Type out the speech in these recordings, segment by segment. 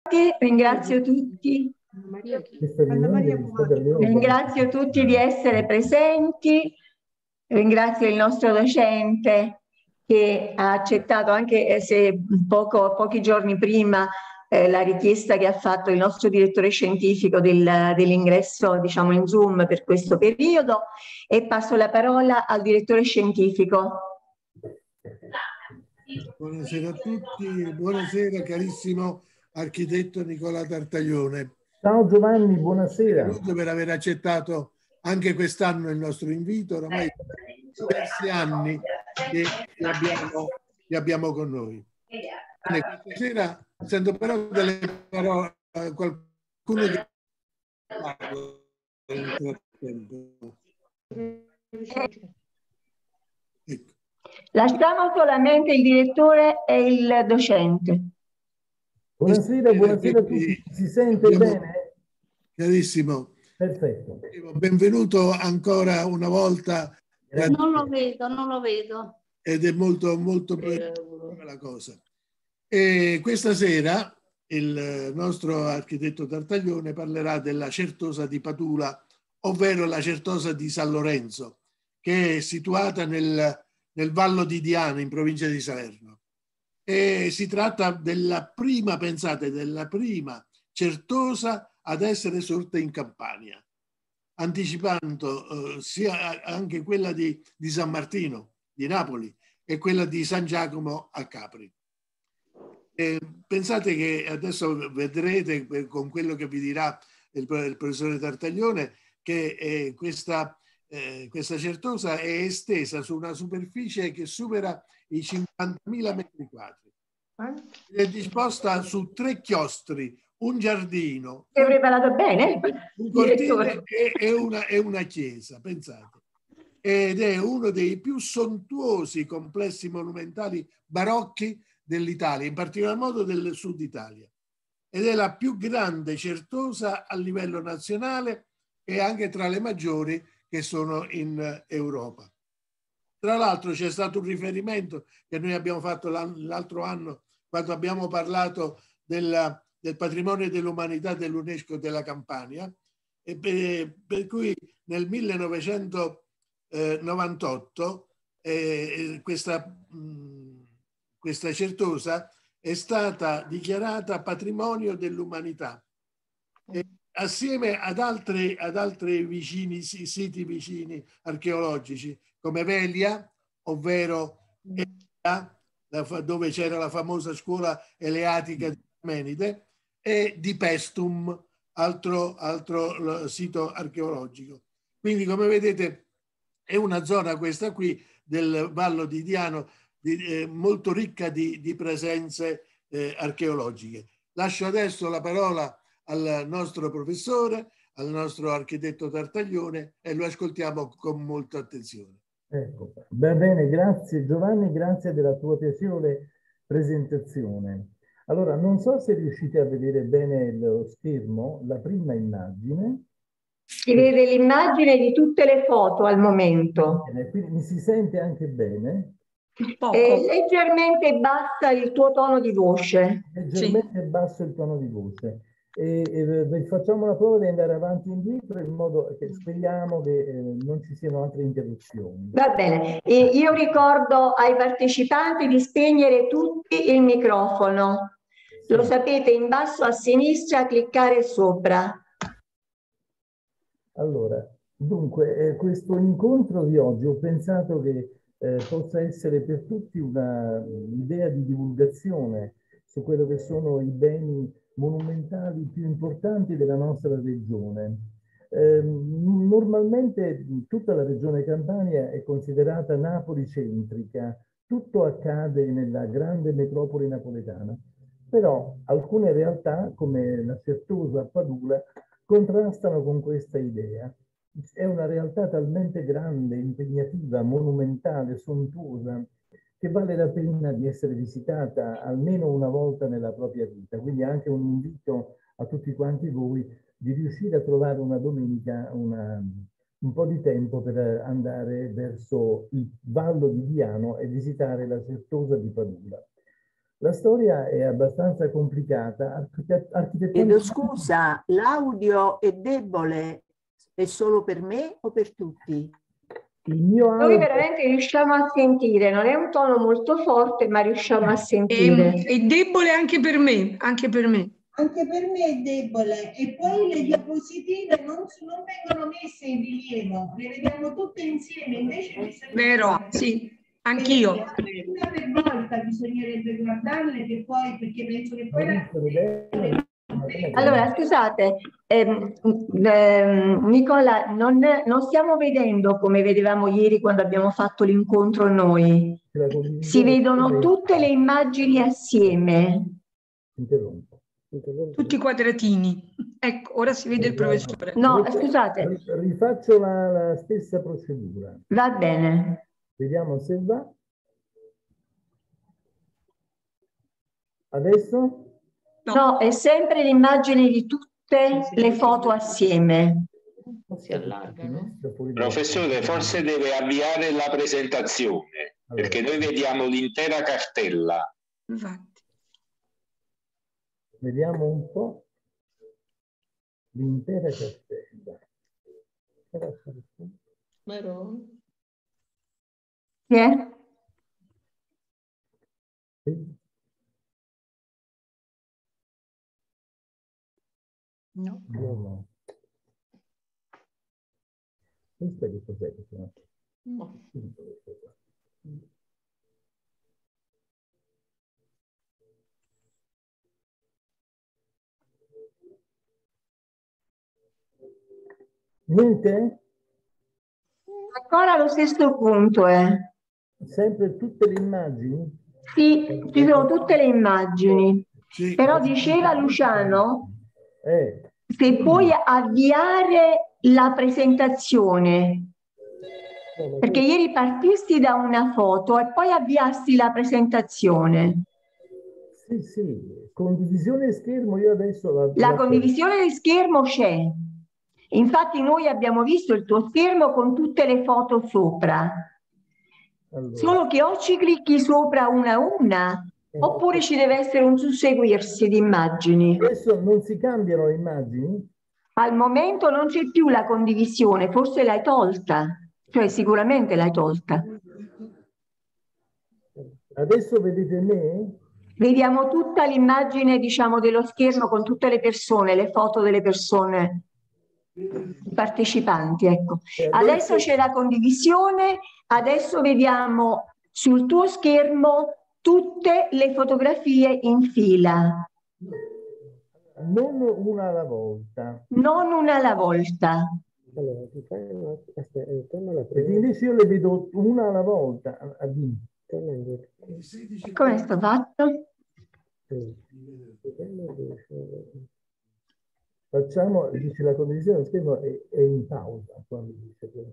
Ringrazio tutti. Ringrazio tutti di essere presenti. Ringrazio il nostro docente che ha accettato, anche se pochi giorni prima, la richiesta che ha fatto il nostro direttore scientifico dell'ingresso, diciamo, in Zoom per questo periodo, e passo la parola al direttore scientifico. Buonasera a tutti, buonasera carissimo architetto Nicola Tartaglione. Ciao Giovanni, buonasera. Grazie per aver accettato anche quest'anno il nostro invito, ormai diversi anni che li abbiamo con noi. Questa sera sento però delle parole, qualcuno che parla nel frattempo. Ecco. Lasciamo solamente il direttore e il docente. Buonasera, buonasera a tutti. Si sente bene? Carissimo. Perfetto. Benvenuto ancora una volta. Non lo vedo. Ed è molto bella la cosa. E questa sera il nostro architetto Tartaglione parlerà della Certosa di Padula, ovvero la Certosa di San Lorenzo, che è situata nel Vallo di Diano, in provincia di Salerno. E si tratta della prima, pensate, della prima certosa ad essere sorta in Campania, anticipando sia anche quella di San Martino, di Napoli, e quella di San Giacomo a Capri. Pensate che adesso vedrete con quello che vi dirà il professore Tartaglione che questa certosa è estesa su una superficie che supera i 50.000 metri quadri. È disposta su 3 chiostri, un giardino, hai preparato bene, un cortile e una chiesa, pensate. Ed è uno dei più sontuosi complessi monumentali barocchi dell'Italia, in particolar modo del sud Italia. Ed è la più grande certosa a livello nazionale e anche tra le maggiori che sono in Europa. Tra l'altro c'è stato un riferimento che noi abbiamo fatto l'altro anno quando abbiamo parlato del patrimonio dell'umanità dell'UNESCO della Campania, e per cui nel 1998 questa certosa è stata dichiarata patrimonio dell'umanità, assieme ad altri vicini, siti vicini archeologici come Velia, ovvero dove c'era la famosa scuola eleatica di Parmenide, e di Pestum, altro sito archeologico. Quindi, come vedete, è una zona, questa qui del Vallo di Diano, molto ricca di presenze archeologiche. Lascio adesso la parola al nostro professore, al nostro architetto Tartaglione, e lo ascoltiamo con molta attenzione. Ecco, va bene, grazie Giovanni, grazie della tua piacevole presentazione. Allora, non so se riuscite a vedere bene lo schermo, la prima immagine. Si vede l'immagine di tutte le foto al momento. Bene, quindi mi si sente anche bene? Leggermente bassa il tuo tono di voce. Leggermente basso il tono di voce. Facciamo la prova di andare avanti e indietro in modo che speriamo che non ci siano altre interruzioni. Va bene, io ricordo ai partecipanti di spegnere tutti il microfono. Sì. Lo sapete, in basso a sinistra cliccare sopra. Allora, dunque, questo incontro di oggi ho pensato che possa essere per tutti un'idea di divulgazione su quello che sono i beni monumentali più importanti della nostra regione. Normalmente tutta la regione Campania è considerata Napoli-centrica, tutto accade nella grande metropoli napoletana, però alcune realtà come la Certosa a Padula contrastano con questa idea. È una realtà talmente grande, impegnativa, monumentale, sontuosa, che vale la pena di essere visitata almeno una volta nella propria vita. Quindi anche un invito a tutti quanti voi di riuscire a trovare una domenica un po' di tempo per andare verso il Vallo di Diano e visitare la Certosa di Padula. La storia è abbastanza complicata. Chiedo scusa, l'audio è debole, è solo per me o per tutti? Il mio Noi audio... veramente riusciamo a sentire, non è un tono molto forte, ma riusciamo a sentire. È debole anche per me, anche per me. Anche per me è debole, e poi le diapositive non vengono messe in rilievo, le vediamo tutte insieme, invece bisogna... Vero, sì, anch'io. Una per volta bisognerebbe guardarle, che poi, perché penso che poi... Allora, scusate, Nicola, non stiamo vedendo come vedevamo ieri quando abbiamo fatto l'incontro noi. Si vedono tutte le immagini assieme. Interrompo. Tutti i quadratini. Ecco, ora si vede il professore. No, scusate. Rifaccio la stessa procedura. Va bene. Vediamo se va. Adesso? No, è sempre l'immagine di tutte le foto assieme. Si allargano. Professore, forse deve avviare la presentazione, perché noi vediamo l'intera cartella. Infatti. Vediamo un po' l'intera cartella. Chi è? No. No. Questa che cos'è? No. Niente? Ancora lo stesso punto, Sempre tutte le immagini? Sì, ci sono tutte le immagini. Sì. Però diceva Luciano, se puoi avviare la presentazione, perché ieri partisti da una foto e poi avviasti la presentazione. Sì, sì, condivisione schermo, io adesso... La condivisione del schermo c'è. Infatti noi abbiamo visto il tuo schermo con tutte le foto sopra. Allora. Solo che o ci clicchi sopra una a una, oppure ci deve essere un susseguirsi di immagini. Adesso non si cambiano le immagini? Al momento non c'è più la condivisione, forse l'hai tolta. Cioè sicuramente l'hai tolta. Adesso vedete me? Vediamo tutta l'immagine, diciamo, dello schermo con tutte le persone, le foto delle persone partecipanti, ecco. Adesso c'è la condivisione, adesso vediamo sul tuo schermo tutte le fotografie in fila. Non una alla volta. Non una alla volta. Allora, invece io le vedo una alla volta. Come è stato fatto? Facciamo, dice la condivisione dello schermo è in pausa. Quando dice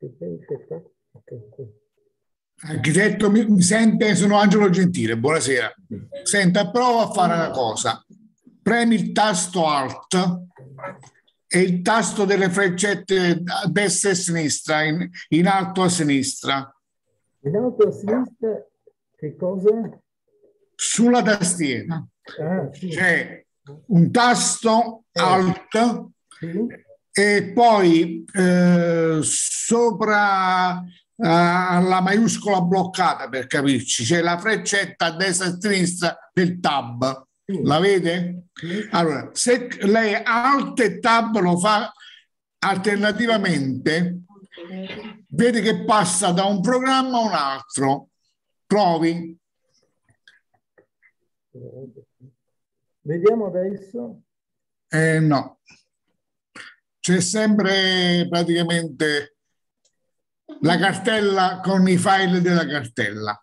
Architetto, mi sente? Sono Angelo Gentile, buonasera. Senta, prova a fare una cosa. Premi il tasto Alt e il tasto delle freccette a destra e a sinistra, in alto a sinistra. In alto a sinistra che cosa? Sulla tastiera. Sì. C'è un tasto Alt e poi sopra la maiuscola bloccata, per capirci, c'è la freccetta a destra e a sinistra del tab. La vede? Allora, se lei Alt e Tab lo fa alternativamente, vede che passa da un programma a un altro. Provi. Vediamo adesso. No. C'è sempre praticamente la cartella con i file della cartella.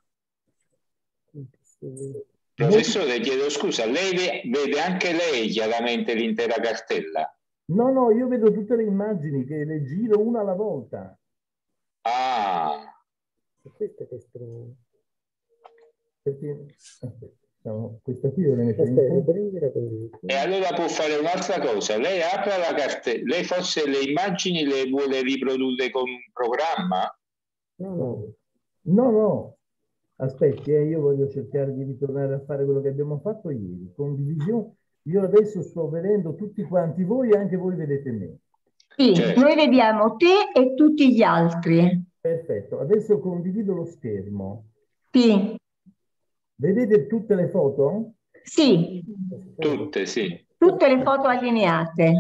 Professore, chiedo scusa, lei vede anche lei chiaramente l'intera cartella? No, no, io vedo tutte le immagini che le giro una alla volta. Ah. Questa è strana. Perché... questa qui deve mettere E allora può fare un'altra cosa. Lei apre la cartella, lei forse le immagini le vuole riprodurre con un programma? No, no. No, no. Aspetti, io voglio cercare di ritornare a fare quello che abbiamo fatto ieri, condivisione. Io adesso sto vedendo tutti quanti voi e anche voi vedete me. Sì, noi vediamo te e tutti gli altri. Perfetto, adesso condivido lo schermo. Sì. Vedete tutte le foto? Sì. Tutte, sì. Tutte le foto allineate.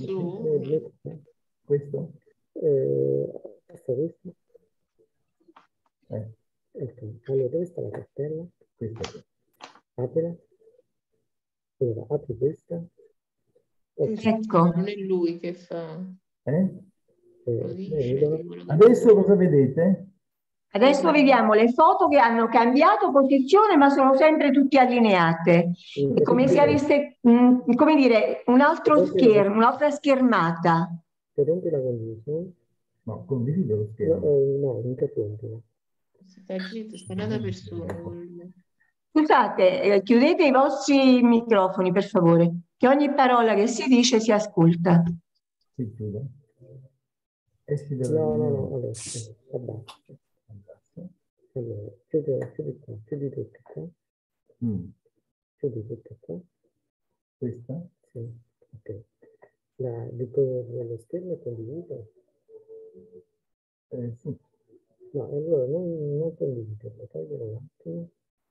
Questo? Questo? Allora, dove sta la cartella? Questa. Aprila. Allora, apri questa. Ecco. Non è lui che fa. Adesso cosa vedete? Adesso vediamo le foto che hanno cambiato posizione, ma sono sempre tutte allineate. È come se avesse, come dire, un altro schermo, un'altra schermata. Interrompi la condivisione? No, condivido lo schermo. No, interrompila. Sta un'altra persona. Scusate, chiudete i vostri microfoni, per favore, che ogni parola che si dice si ascolta. Si chiude. No, adesso, abbassa. Allora, chiudi tutto qua. Chiudi tutto qua. Questa? Sì, ok. Dico nello schermo è condiviso? Sì. No, allora non condividerlo, toglielo un attimo.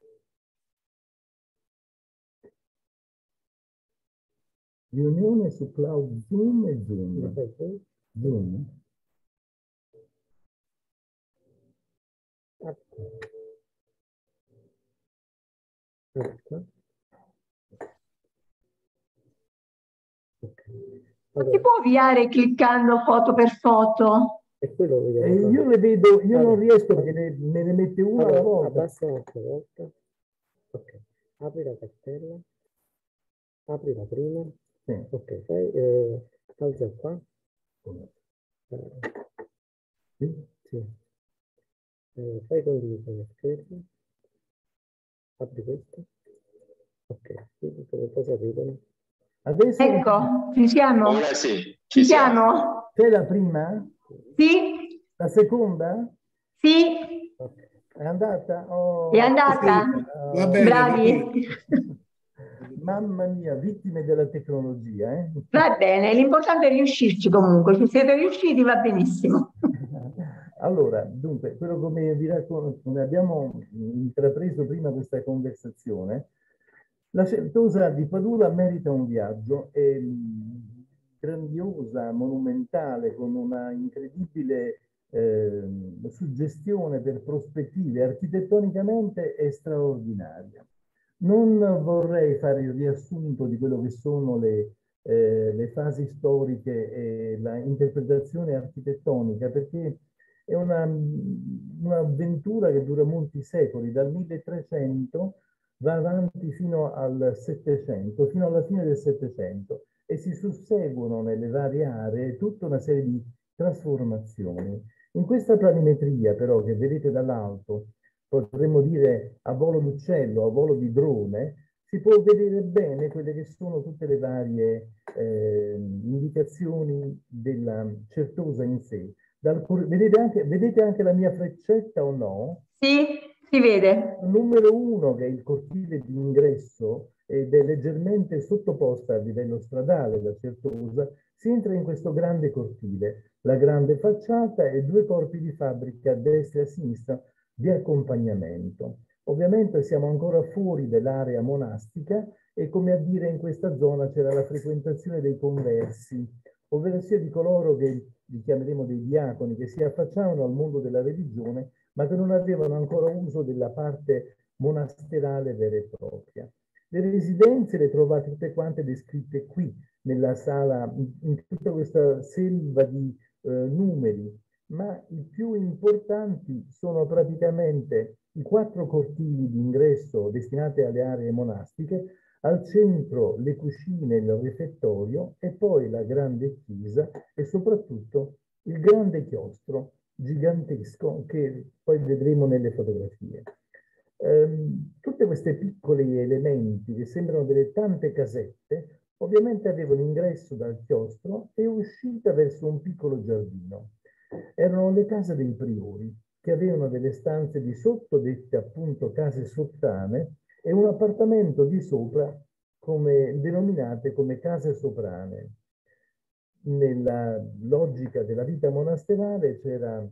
Riunione su Cloud Zoom e Zoom. Zoom. Non si può avviare cliccando foto per foto? Io le vedo, io non riesco perché me ne mette una alla volta. Abbassa un'altra volta. Ok, apri la cartella. Apri la prima. Sì. Ok, fai, alza qua. Sì. Fai condivisione schermo. Apri questo. Ok, quindi come cosa vedono? Adesso ecco, ci siamo? Ora sì. Ci siamo? C'è la prima? Sì. La seconda? Sì. Okay. È andata? Oh. È andata? Va bene, bravi. Mamma mia, vittime della tecnologia. Va bene, l'importante è riuscirci comunque. Se siete riusciti va benissimo. Allora, dunque, quello come abbiamo intrapreso prima questa conversazione, la Certosa di Padula merita un viaggio, è grandiosa, monumentale, con una incredibile suggestione per prospettive, architettonicamente è straordinaria. Non vorrei fare il riassunto di quello che sono le fasi storiche e la interpretazione architettonica, perché è un'avventura che dura molti secoli, dal 1300 va avanti fino al 700, fino alla fine del 700, e si susseguono nelle varie aree tutta una serie di trasformazioni. In questa planimetria, però, che vedete dall'alto, potremmo dire a volo d'uccello, a volo di drone, si può vedere bene quelle che sono tutte le varie indicazioni della Certosa in sé. Vedete anche la mia freccetta o no? Sì, si vede. Numero 1, che è il cortile di ingresso ed è leggermente sottoposta a livello stradale da Certosa, si entra in questo grande cortile, la grande facciata e 2 corpi di fabbrica a destra e a sinistra di accompagnamento. Ovviamente siamo ancora fuori dell'area monastica e, come a dire, in questa zona c'era la frequentazione dei conversi, ovvero sia di coloro che li chiameremo dei diaconi, che si affacciavano al mondo della religione, ma che non avevano ancora uso della parte monasterale vera e propria. Le residenze le trovate tutte quante descritte qui, nella sala, in tutta questa selva di numeri, ma i più importanti sono praticamente i 4 cortili di ingresso destinati alle aree monastiche, al centro le cucine, il refettorio e poi la grande chiesa e soprattutto il grande chiostro gigantesco che poi vedremo nelle fotografie. Tutte queste piccoli elementi che sembrano delle tante casette ovviamente avevano ingresso dal chiostro e uscita verso un piccolo giardino. Erano le case dei priori. che avevano delle stanze di sotto, dette appunto case sottane, e un appartamento di sopra, denominate come case soprane. Nella logica della vita monasterale c'era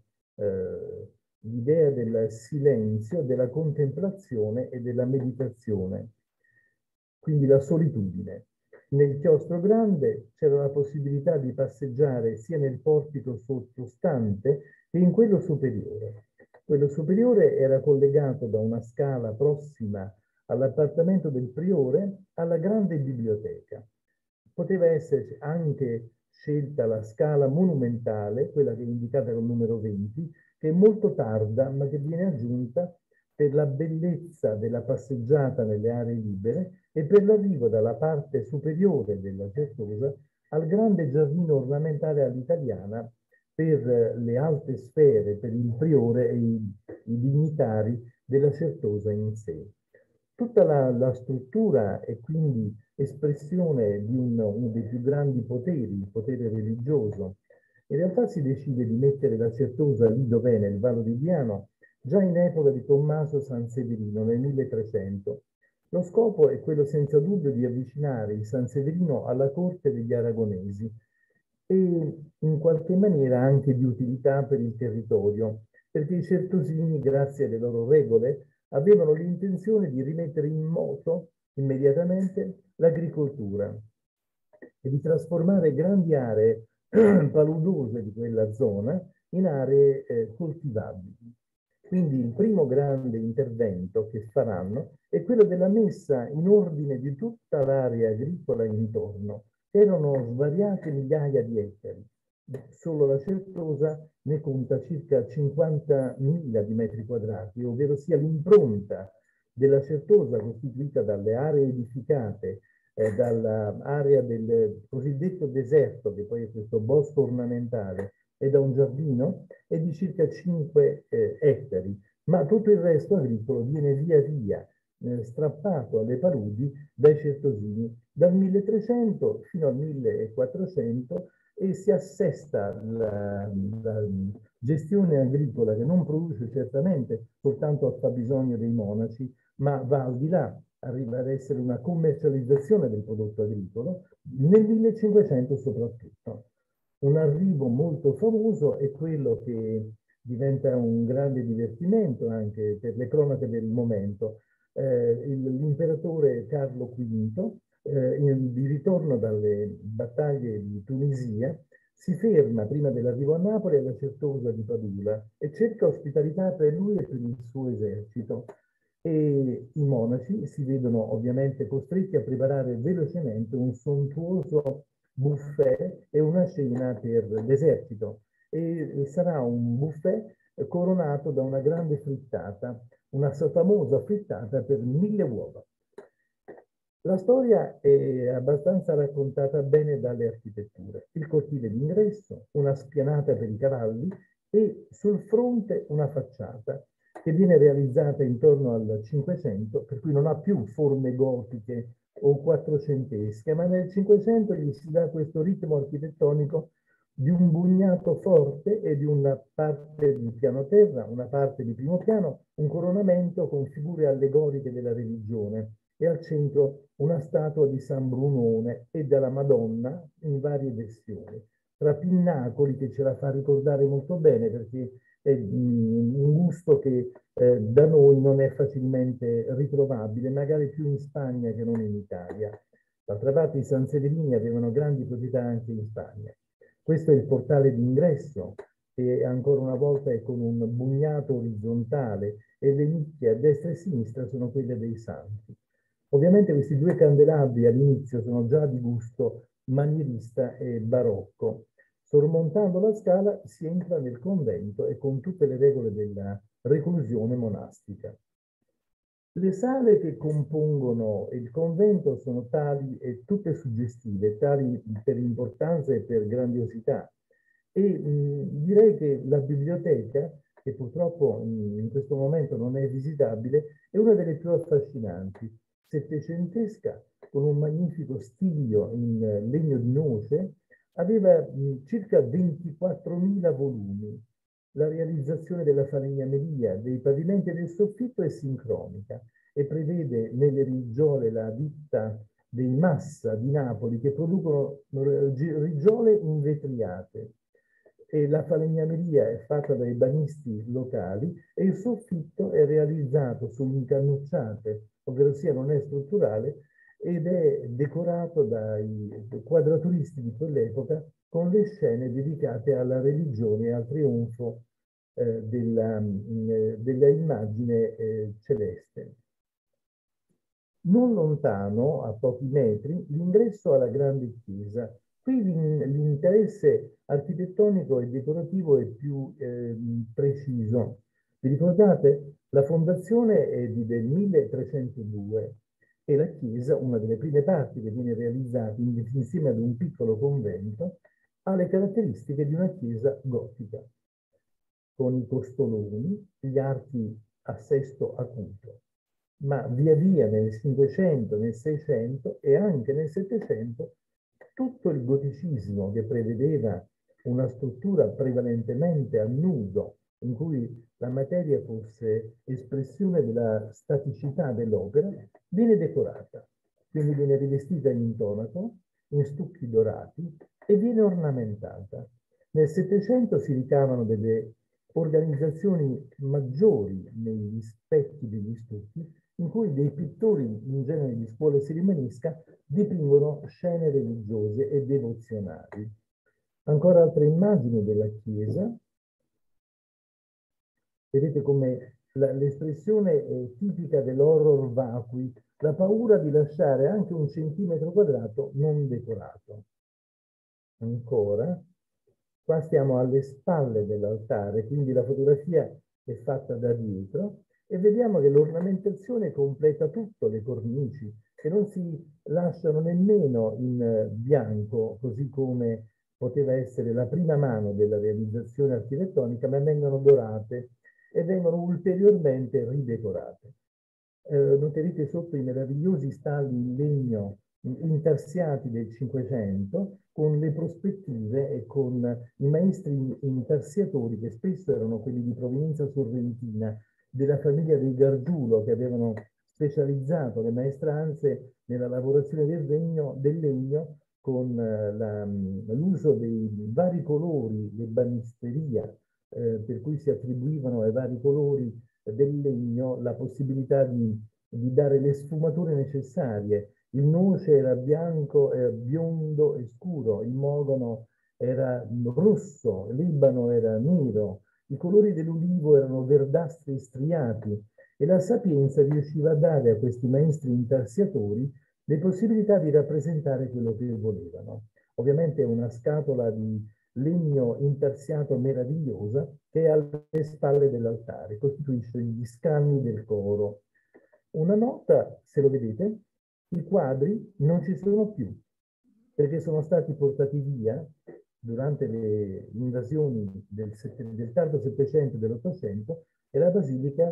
l'idea del silenzio, della contemplazione e della meditazione, quindi la solitudine. Nel chiostro grande c'era la possibilità di passeggiare sia nel portico sottostante che in quello superiore. Quello superiore era collegato da una scala prossima all'appartamento del priore alla grande biblioteca. Poteva essere anche scelta la scala monumentale, quella che è indicata col numero 20, che è molto tarda, ma che viene aggiunta per la bellezza della passeggiata nelle aree libere e per l'arrivo dalla parte superiore della Certosa al grande giardino ornamentale all'italiana per le alte sfere, per il priore e i dignitari della Certosa in sé. Tutta la struttura è quindi espressione di uno dei più grandi poteri, il potere religioso. In realtà si decide di mettere la Certosa lì dov'è, nel Vallo di Diano, già in epoca di Tommaso Sanseverino, nel 1300. Lo scopo è quello senza dubbio di avvicinare il Sanseverino alla corte degli aragonesi e in qualche maniera anche di utilità per il territorio, perché i certosini, grazie alle loro regole, avevano l'intenzione di rimettere in moto immediatamente l'agricoltura e di trasformare grandi aree paludose di quella zona in aree coltivabili. Quindi il primo grande intervento che faranno è quello della messa in ordine di tutta l'area agricola intorno. Erano svariate migliaia di ettari. Solo la Certosa ne conta circa 50.000 di metri quadrati, ovvero sia l'impronta della Certosa costituita dalle aree edificate, dall'area del cosiddetto deserto, che poi è questo bosco ornamentale, e da un giardino, è di circa 5 ettari, ma tutto il resto agricolo viene via via strappato alle paludi dai certosini dal 1300 fino al 1400 e si assesta la gestione agricola, che non produce certamente soltanto al fabbisogno dei monaci, ma va al di là, arriva ad essere una commercializzazione del prodotto agricolo, nel 1500 soprattutto. Un arrivo molto famoso è quello che diventa un grande divertimento anche per le cronache del momento. L'imperatore Carlo V, di ritorno dalle battaglie di Tunisia, si ferma prima dell'arrivo a Napoli alla Certosa di Padula e cerca ospitalità per lui e per il suo esercito. E i monaci si vedono ovviamente costretti a preparare velocemente un sontuoso buffet e una cena per l'esercito. E sarà un buffet coronato da una grande frittata, una famosa frittata per 1000 uova. La storia è abbastanza raccontata bene dalle architetture. Il cortile d'ingresso, una spianata per i cavalli e sul fronte una facciata che viene realizzata intorno al 500, per cui non ha più forme gotiche o quattrocentesche, ma nel 500 gli si dà questo ritmo architettonico di un bugnato forte e di una parte di piano terra, una parte di primo piano, un coronamento con figure allegoriche della religione e al centro una statua di San Brunone e della Madonna in varie versioni, tra pinnacoli che ce la fa ricordare molto bene perché è un gusto che da noi non è facilmente ritrovabile, magari più in Spagna che non in Italia. D'altra parte i Sanseverini avevano grandi proprietà anche in Spagna. Questo è il portale d'ingresso, che ancora una volta è con un bugnato orizzontale e le nicchie a destra e a sinistra sono quelle dei santi. Ovviamente questi due candelabri all'inizio sono già di gusto manierista e barocco. Sormontando la scala si entra nel convento e con tutte le regole della reclusione monastica. Le sale che compongono il convento sono tali e tutte suggestive, tali per importanza e per grandiosità. E direi che la biblioteca, che purtroppo in questo momento non è visitabile, è una delle più affascinanti, settecentesca, con un magnifico stiglio in legno di noce, aveva circa 24.000 volumi La realizzazione della falegnameria dei pavimenti e del soffitto è sincronica e prevede nelle riggiole la ditta dei Massa di Napoli che producono riggiole invetriate. E la falegnameria è fatta dai banisti locali e il soffitto è realizzato su incannucciate, ovvero sia non è strutturale, ed è decorato dai quadraturisti di quell'epoca con le scene dedicate alla religione e al trionfo della immagine celeste. Non lontano, a pochi metri, l'ingresso alla grande chiesa. Qui l'interesse architettonico e decorativo è più preciso. Vi ricordate? La fondazione è del 1302 e la chiesa, una delle prime parti che viene realizzata insieme ad un piccolo convento, ha le caratteristiche di una chiesa gotica, con i costoloni, gli archi a sesto acuto. Ma via via nel 500, nel 600 e anche nel 700 tutto il goticismo che prevedeva una struttura prevalentemente a nudo, in cui la materia fosse espressione della staticità dell'opera, viene decorata. Quindi viene rivestita in intonaco, in stucchi dorati e viene ornamentata. Nel 700 si ricavano delle organizzazioni maggiori negli specchi degli stucchi, in cui dei pittori, in genere di scuola sirimanesca, dipingono scene religiose e devozionali. Ancora altre immagini della chiesa. Vedete come l'espressione è tipica dell'horror vacui, la paura di lasciare anche un centimetro quadrato non decorato. Ancora, qua stiamo alle spalle dell'altare, quindi la fotografia è fatta da dietro, e vediamo che l'ornamentazione completa tutto, le cornici, che non si lasciano nemmeno in bianco, così come poteva essere la prima mano della realizzazione architettonica, ma vengono dorate e vengono ulteriormente ridecorate. Noterete sotto i meravigliosi stalli in legno intarsiati del 500, con le prospettive e con i maestri intarsiatori, che spesso erano quelli di provenienza sorrentina, della famiglia dei Gargiulo, che avevano specializzato le maestranze nella lavorazione del legno con l'uso dei vari colori, l'ebanisteria, per cui si attribuivano ai vari colori del legno la possibilità di dare le sfumature necessarie. Il noce era bianco, biondo e scuro, il mogano era rosso, l'ibano era nero, i colori dell'ulivo erano verdastri e striati, e la Sapienza riusciva a dare a questi maestri intarsiatori le possibilità di rappresentare quello che volevano. Ovviamente è una scatola di legno intarsiato meravigliosa che è alle spalle dell'altare, costituisce gli scranni del coro. Una nota, se lo vedete, i quadri non ci sono più, perché sono stati portati via durante le invasioni del tardo Settecento e dell'Ottocento, e la basilica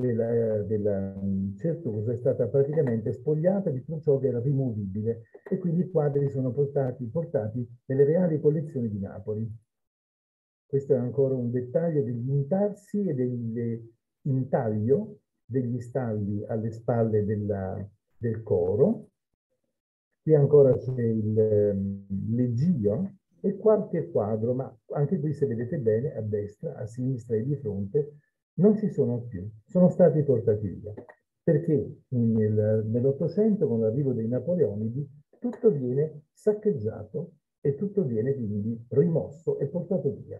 della Certosa è stata praticamente spogliata di tutto ciò che era rimovibile, e quindi i quadri sono portati nelle reali collezioni di Napoli. Questo è ancora un dettaglio degli intarsi e dell'intaglio degli stalli alle spalle del coro. Qui ancora c'è il leggio e qualche quadro, ma anche qui, se vedete bene, a destra, a sinistra e di fronte, non ci sono più, sono stati portati via. Perché nell'Ottocento, con l'arrivo dei Napoleonidi, tutto viene saccheggiato e tutto viene quindi rimosso e portato via.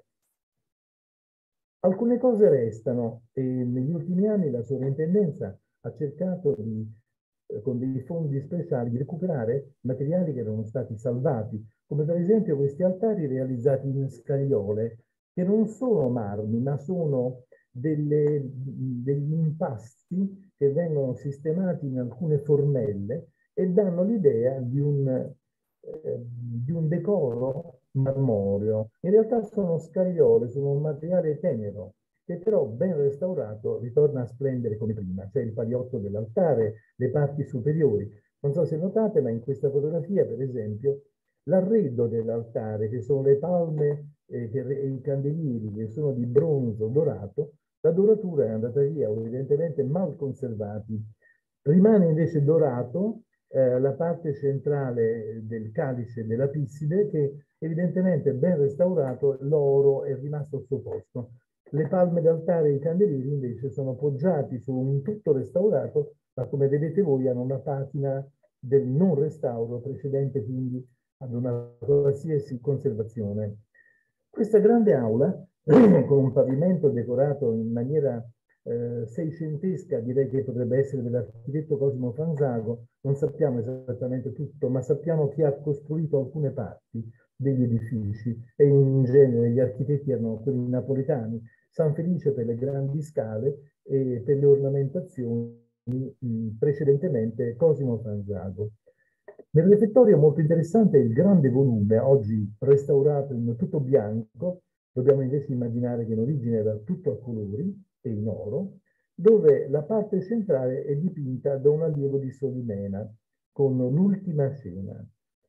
Alcune cose restano, e negli ultimi anni la sovrintendenza ha cercato con dei fondi speciali di recuperare materiali che erano stati salvati, come per esempio questi altari realizzati in scagliole, che non sono marmi, ma sono degli impasti che vengono sistemati in alcune formelle e danno l'idea di un decoro marmoreo. In realtà sono scagliole, sono un materiale tenero, che però ben restaurato ritorna a splendere come prima. C'è il paliotto dell'altare, le parti superiori. Non so se notate, ma in questa fotografia, per esempio, l'arredo dell'altare, che sono le palme e i candelieri che sono di bronzo dorato, la doratura è andata via, evidentemente mal conservati. Rimane invece dorato la parte centrale del calice della pisside, che evidentemente ben restaurato, l'oro è rimasto al suo posto. Le palme d'altare e i candelieri invece sono poggiati su un tutto restaurato, ma come vedete voi hanno una patina del non restauro precedente quindi ad una qualsiasi conservazione. Questa grande aula, con un pavimento decorato in maniera seicentesca, direi che potrebbe essere dell'architetto Cosimo Fanzago, non sappiamo esattamente tutto, ma sappiamo chi ha costruito alcune parti degli edifici, e in genere gli architetti erano quelli napoletani, San Felice per le grandi scale e per le ornamentazioni precedentemente Cosimo Fanzago. Nel refettorio molto interessante è il grande volume, oggi restaurato in tutto bianco, dobbiamo invece immaginare che in origine era tutto a colori e in oro, dove la parte centrale è dipinta da un allievo di Solimena, con l'Ultima Cena.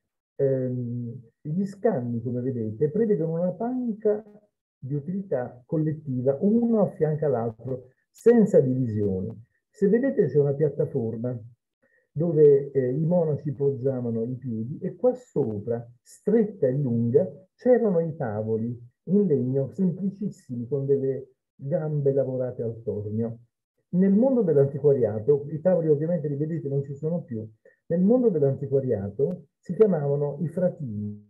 Gli scanni, come vedete, prevedono una panca di utilità collettiva, uno a fianco all'altro, senza divisioni. Se vedete c'è una piattaforma dove i monaci poggiavano i piedi e qua sopra, stretta e lunga, c'erano i tavoli in legno semplicissimi con delle gambe lavorate al tornio. Nel mondo dell'antiquariato, i tavoli ovviamente li vedete non ci sono più, nel mondo dell'antiquariato si chiamavano i fratini.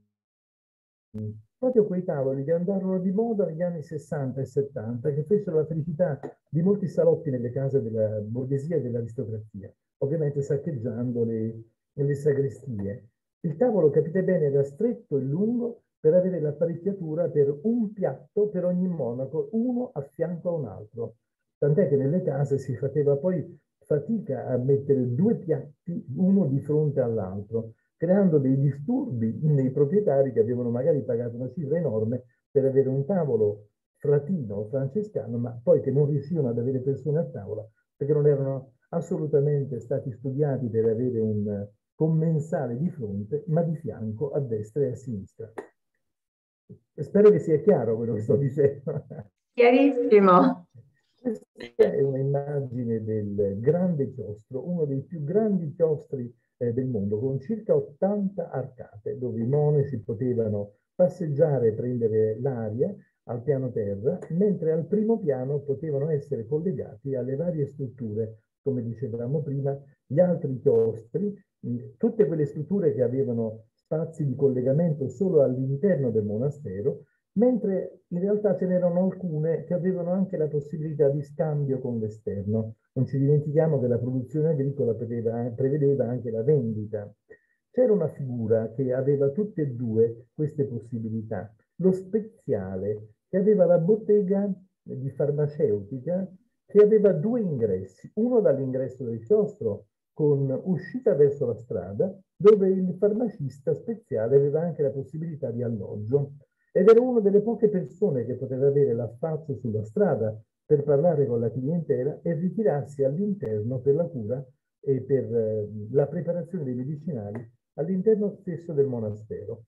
Proprio quei tavoli che andarono di moda negli anni 60 e 70, che fecero la felicità di molti salotti nelle case della borghesia e dell'aristocrazia, ovviamente saccheggiando le sagrestie. Il tavolo, capite bene, era stretto e lungo per avere l'apparecchiatura per un piatto per ogni monaco, uno a fianco a un altro. Tant'è che nelle case si faceva poi fatica a mettere due piatti uno di fronte all'altro, creando dei disturbi nei proprietari che avevano magari pagato una cifra enorme per avere un tavolo fratino francescano, ma poi che non riuscivano ad avere persone a tavola perché non erano assolutamente stati studiati per avere un commensale di fronte, ma di fianco, a destra e a sinistra. Spero che sia chiaro quello che sto dicendo. Chiarissimo. Questa è un'immagine del grande chiostro, uno dei più grandi chiostri del mondo, con circa 80 arcate, dove i monaci potevano passeggiare e prendere l'aria al piano terra, mentre al primo piano potevano essere collegati alle varie strutture, come dicevamo prima, gli altri chiostri, tutte quelle strutture che avevano spazi di collegamento solo all'interno del monastero, mentre in realtà ce n'erano alcune che avevano anche la possibilità di scambio con l'esterno. Non ci dimentichiamo che la produzione agricola prevedeva anche la vendita. C'era una figura che aveva tutte e due queste possibilità. Lo speziale, che aveva la bottega di farmaceutica, che aveva due ingressi, uno dall'ingresso del chiostro con uscita verso la strada, dove il farmacista speziale aveva anche la possibilità di alloggio. Ed era una delle poche persone che poteva avere l'affaccio sulla strada per parlare con la clientela e ritirarsi all'interno per la cura e per la preparazione dei medicinali all'interno stesso del monastero.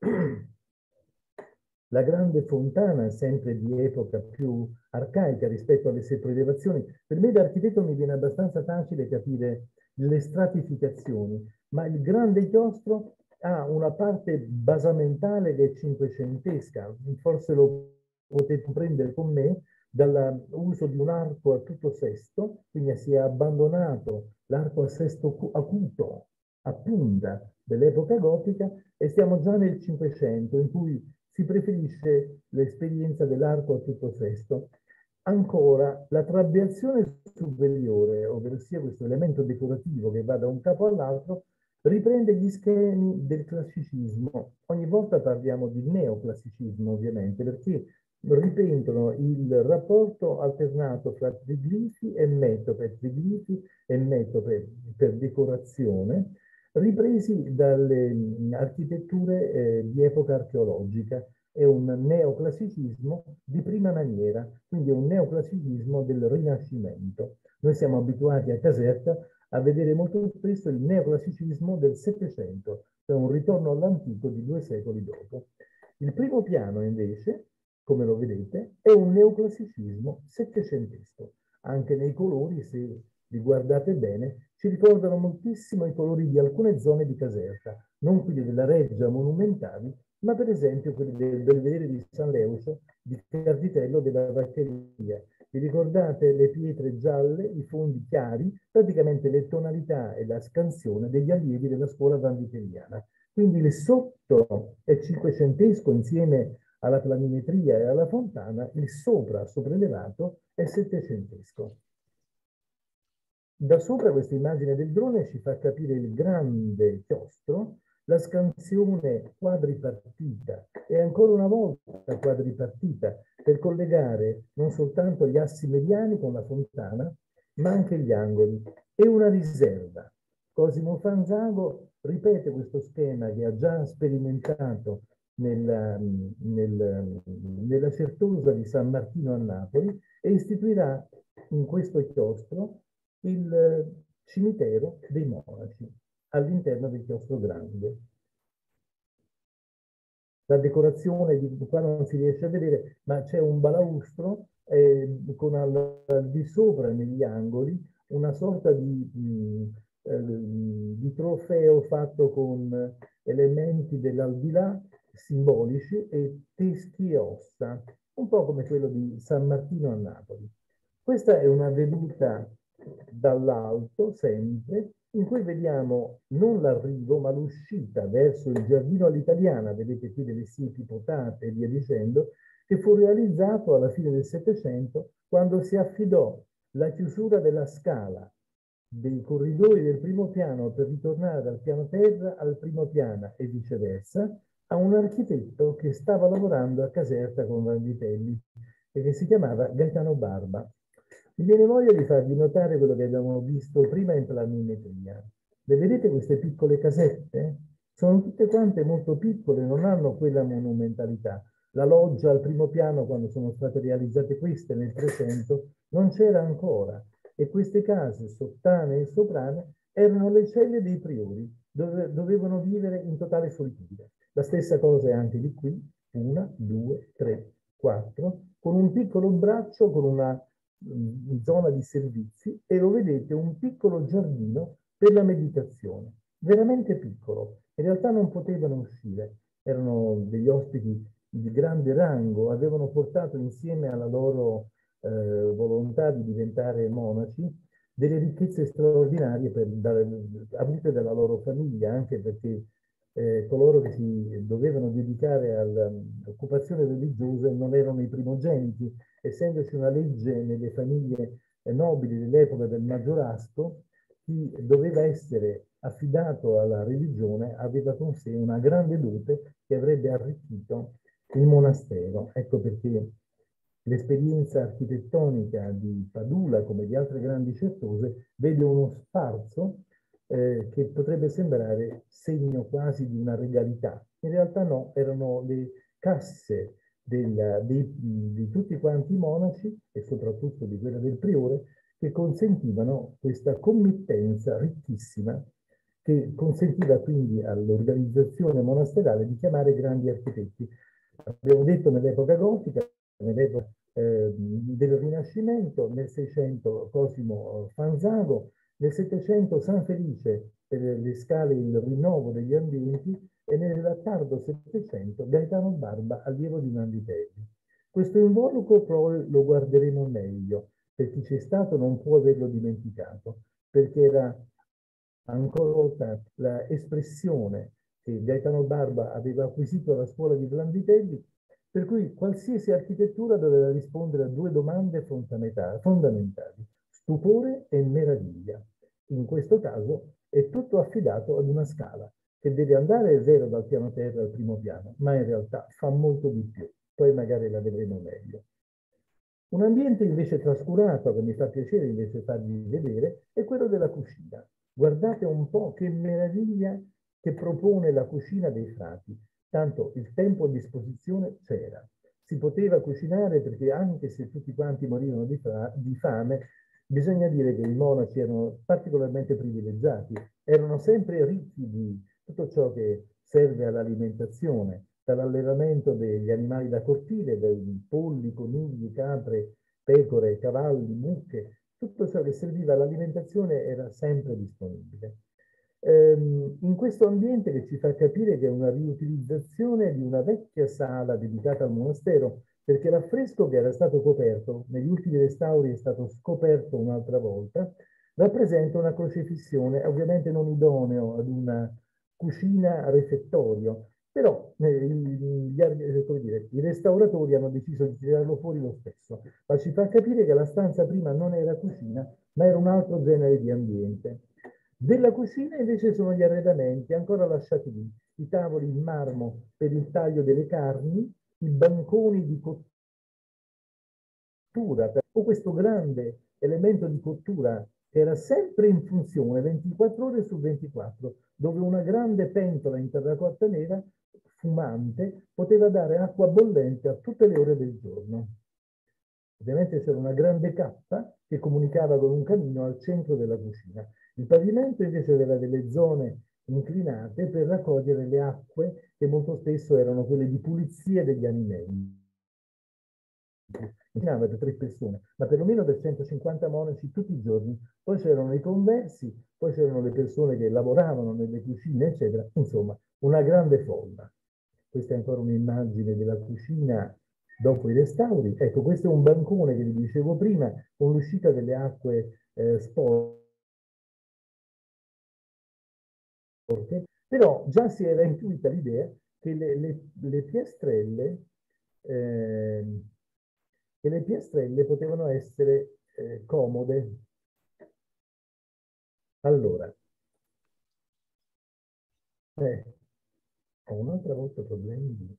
La grande fontana, sempre di epoca più arcaica rispetto alle sopraelevazioni, per me da architetto mi viene abbastanza facile capire le stratificazioni, ma il grande chiostro ha una parte basamentale che è cinquecentesca, forse lo potete prendere con me, dall'uso di un arco a tutto sesto, quindi si è abbandonato l'arco a sesto acuto, a punta dell'epoca gotica, e stiamo già nel Cinquecento, in cui si preferisce l'esperienza dell'arco a tutto sesto. Ancora, la trabeazione superiore, ovvero sia questo elemento decorativo che va da un capo all'altro, riprende gli schemi del classicismo. Ogni volta parliamo di neoclassicismo, ovviamente, perché riprendono il rapporto alternato fra triglifi e metope, triglifi e metope per decorazione, ripresi dalle architetture di epoca archeologica. È un neoclassicismo di prima maniera, quindi è un neoclassicismo del Rinascimento. Noi siamo abituati a Caserta a vedere molto spesso il neoclassicismo del Settecento, cioè un ritorno all'antico di 2 secoli dopo. Il primo piano, invece, come lo vedete, è un neoclassicismo settecentesco. Anche nei colori, se li guardate bene, ci ricordano moltissimo i colori di alcune zone di Caserta, non quelli della Reggia monumentali, ma per esempio quelli del Belvedere di San Leucio, di Carditello della Vaccheria. Vi ricordate le pietre gialle, i fondi chiari, praticamente le tonalità e la scansione degli allievi della scuola vanvitelliana. Quindi il sotto è cinquecentesco insieme alla planimetria e alla fontana, il sopra sopraelevato è settecentesco. Da sopra questa immagine del drone ci fa capire il grande chiostro, la scansione quadripartita e ancora una volta quadripartita per collegare non soltanto gli assi mediani con la fontana, ma anche gli angoli e una riserva. Cosimo Fanzago ripete questo schema che ha già sperimentato nella Certosa di San Martino a Napoli e istituirà in questo chiostro il cimitero dei monaci all'interno del chiostro grande. La decorazione, qua non si riesce a vedere, ma c'è un balaustro con al di sopra negli angoli una sorta di trofeo fatto con elementi dell'aldilà simbolici e teschi e ossa, un po' come quello di San Martino a Napoli. Questa è una veduta dall'alto, sempre, in cui vediamo non l'arrivo, ma l'uscita verso il giardino all'italiana, vedete qui delle siepi potate e via dicendo, che fu realizzato alla fine del Settecento, quando si affidò la chiusura della scala dei corridoi del primo piano per ritornare dal piano terra al primo piano e viceversa, a un architetto che stava lavorando a Caserta con Vanvitelli e che si chiamava Gaetano Barba. Mi viene voglia di farvi notare quello che abbiamo visto prima in planimetria. Le vedete queste piccole casette? Sono tutte quante molto piccole, non hanno quella monumentalità. La loggia al primo piano, quando sono state realizzate queste nel 300, non c'era ancora. E queste case, sottane e soprane, erano le celle dei priori, dove dovevano vivere in totale solitudine. La stessa cosa è anche di qui, 1, 2, 3, 4, con un piccolo braccio, con una zona di servizi, e lo vedete un piccolo giardino per la meditazione, veramente piccolo. In realtà non potevano uscire, erano degli ospiti di grande rango, avevano portato insieme alla loro volontà di diventare monaci delle ricchezze straordinarie avute dalla loro famiglia, anche perché coloro che si dovevano dedicare all'occupazione religiosa non erano i primogeniti, essendoci una legge nelle famiglie nobili dell'epoca del maggiorazzo, chi doveva essere affidato alla religione aveva con sé una grande dote che avrebbe arricchito il monastero. Ecco perché l'esperienza architettonica di Padula, come di altre grandi certose, vede uno sfarzo che potrebbe sembrare segno quasi di una regalità. In realtà no, erano le casse di tutti quanti i monaci e soprattutto di quella del priore che consentivano questa committenza ricchissima che consentiva quindi all'organizzazione monasterale di chiamare grandi architetti. Abbiamo detto nell'epoca gotica, nell'epoca del Rinascimento, nel 600 Cosimo Fanzago, nel 700 San Felice per le scale il rinnovo degli ambienti e nel tardo 700 Gaetano Barba, allievo di Vanvitelli. Questo involucro poi lo guarderemo meglio, per chi c'è stato non può averlo dimenticato, perché era ancora una volta l'espressione che Gaetano Barba aveva acquisito alla scuola di Vanvitelli, per cui qualsiasi architettura doveva rispondere a due domande fondamentali, stupore e meraviglia. In questo caso è tutto affidato ad una scala che deve andare, è vero, dal piano terra al primo piano, ma in realtà fa molto di più. Poi magari la vedremo meglio. Un ambiente invece trascurato, che mi fa piacere invece farvi vedere, è quello della cucina. Guardate un po' che meraviglia che propone la cucina dei frati. Tanto il tempo a disposizione c'era. Si poteva cucinare perché anche se tutti quanti morivano di fame, bisogna dire che i monaci erano particolarmente privilegiati, erano sempre ricchi di tutto ciò che serve all'alimentazione, dall'allevamento degli animali da cortile, dei polli, conigli, capre, pecore, cavalli, mucche, tutto ciò che serviva all'alimentazione era sempre disponibile. In questo ambiente che ci fa capire che è una riutilizzazione di una vecchia sala dedicata al monastero, perché l'affresco che era stato coperto, negli ultimi restauri è stato scoperto un'altra volta, rappresenta una crocefissione, ovviamente non idoneo ad una cucina refettorio, però i restauratori hanno deciso di tirarlo fuori lo stesso, ma ci fa capire che la stanza prima non era cucina, ma era un altro genere di ambiente. Della cucina invece sono gli arredamenti ancora lasciati lì, i tavoli in marmo per il taglio delle carni, i banconi di cottura, o questo grande elemento di cottura che era sempre in funzione 24 ore su 24, dove una grande pentola in terracotta nera fumante poteva dare acqua bollente a tutte le ore del giorno. Ovviamente c'era una grande cappa che comunicava con un camino al centro della cucina. Il pavimento invece aveva delle zone inclinate per raccogliere le acque che molto spesso erano quelle di pulizia degli alimenti. Cucinava per 3 persone, ma perlomeno per 150 monaci tutti i giorni. Poi c'erano i conversi, poi c'erano le persone che lavoravano nelle cucine, eccetera. Insomma, una grande folla. Questa è ancora un'immagine della cucina dopo i restauri. Ecco, questo è un bancone che vi dicevo prima, con l'uscita delle acque sporche. Però già si era intuita l'idea che le piastrelle potevano essere comode. Allora, ho un'altra volta problemi di...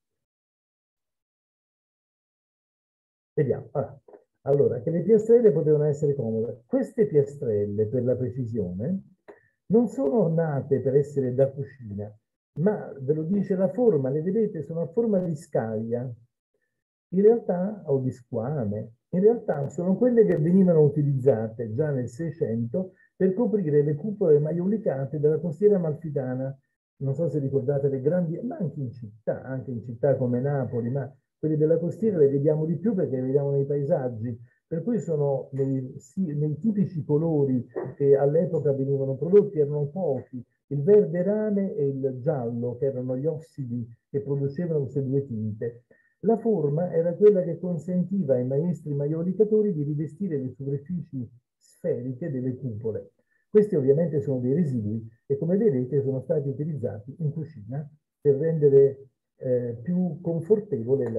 Vediamo. Allora, che le piastrelle potevano essere comode. Queste piastrelle, per la precisione, non sono nate per essere da cucina, ma ve lo dice la forma, le vedete, sono a forma di scaglia. In realtà, o di squame, in realtà sono quelle che venivano utilizzate già nel 600 per coprire le cupole maiolicate della costiera amalfitana. Non so se ricordate le grandi, ma anche in città come Napoli, ma quelle della costiera le vediamo di più perché le vediamo nei paesaggi, per cui sono nei tipici colori che all'epoca venivano prodotti, erano pochi, il verde rame e il giallo, che erano gli ossidi che producevano queste due tinte. La forma era quella che consentiva ai maestri maiolicatori di rivestire le superfici sferiche delle cupole. Questi ovviamente sono dei residui e, come vedete, sono stati utilizzati in cucina per rendere più confortevole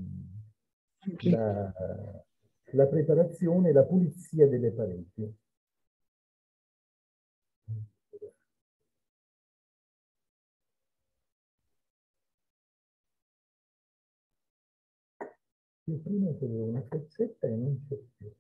la preparazione e la pulizia delle pareti. Io prima avevo una freccetta e non c'è più.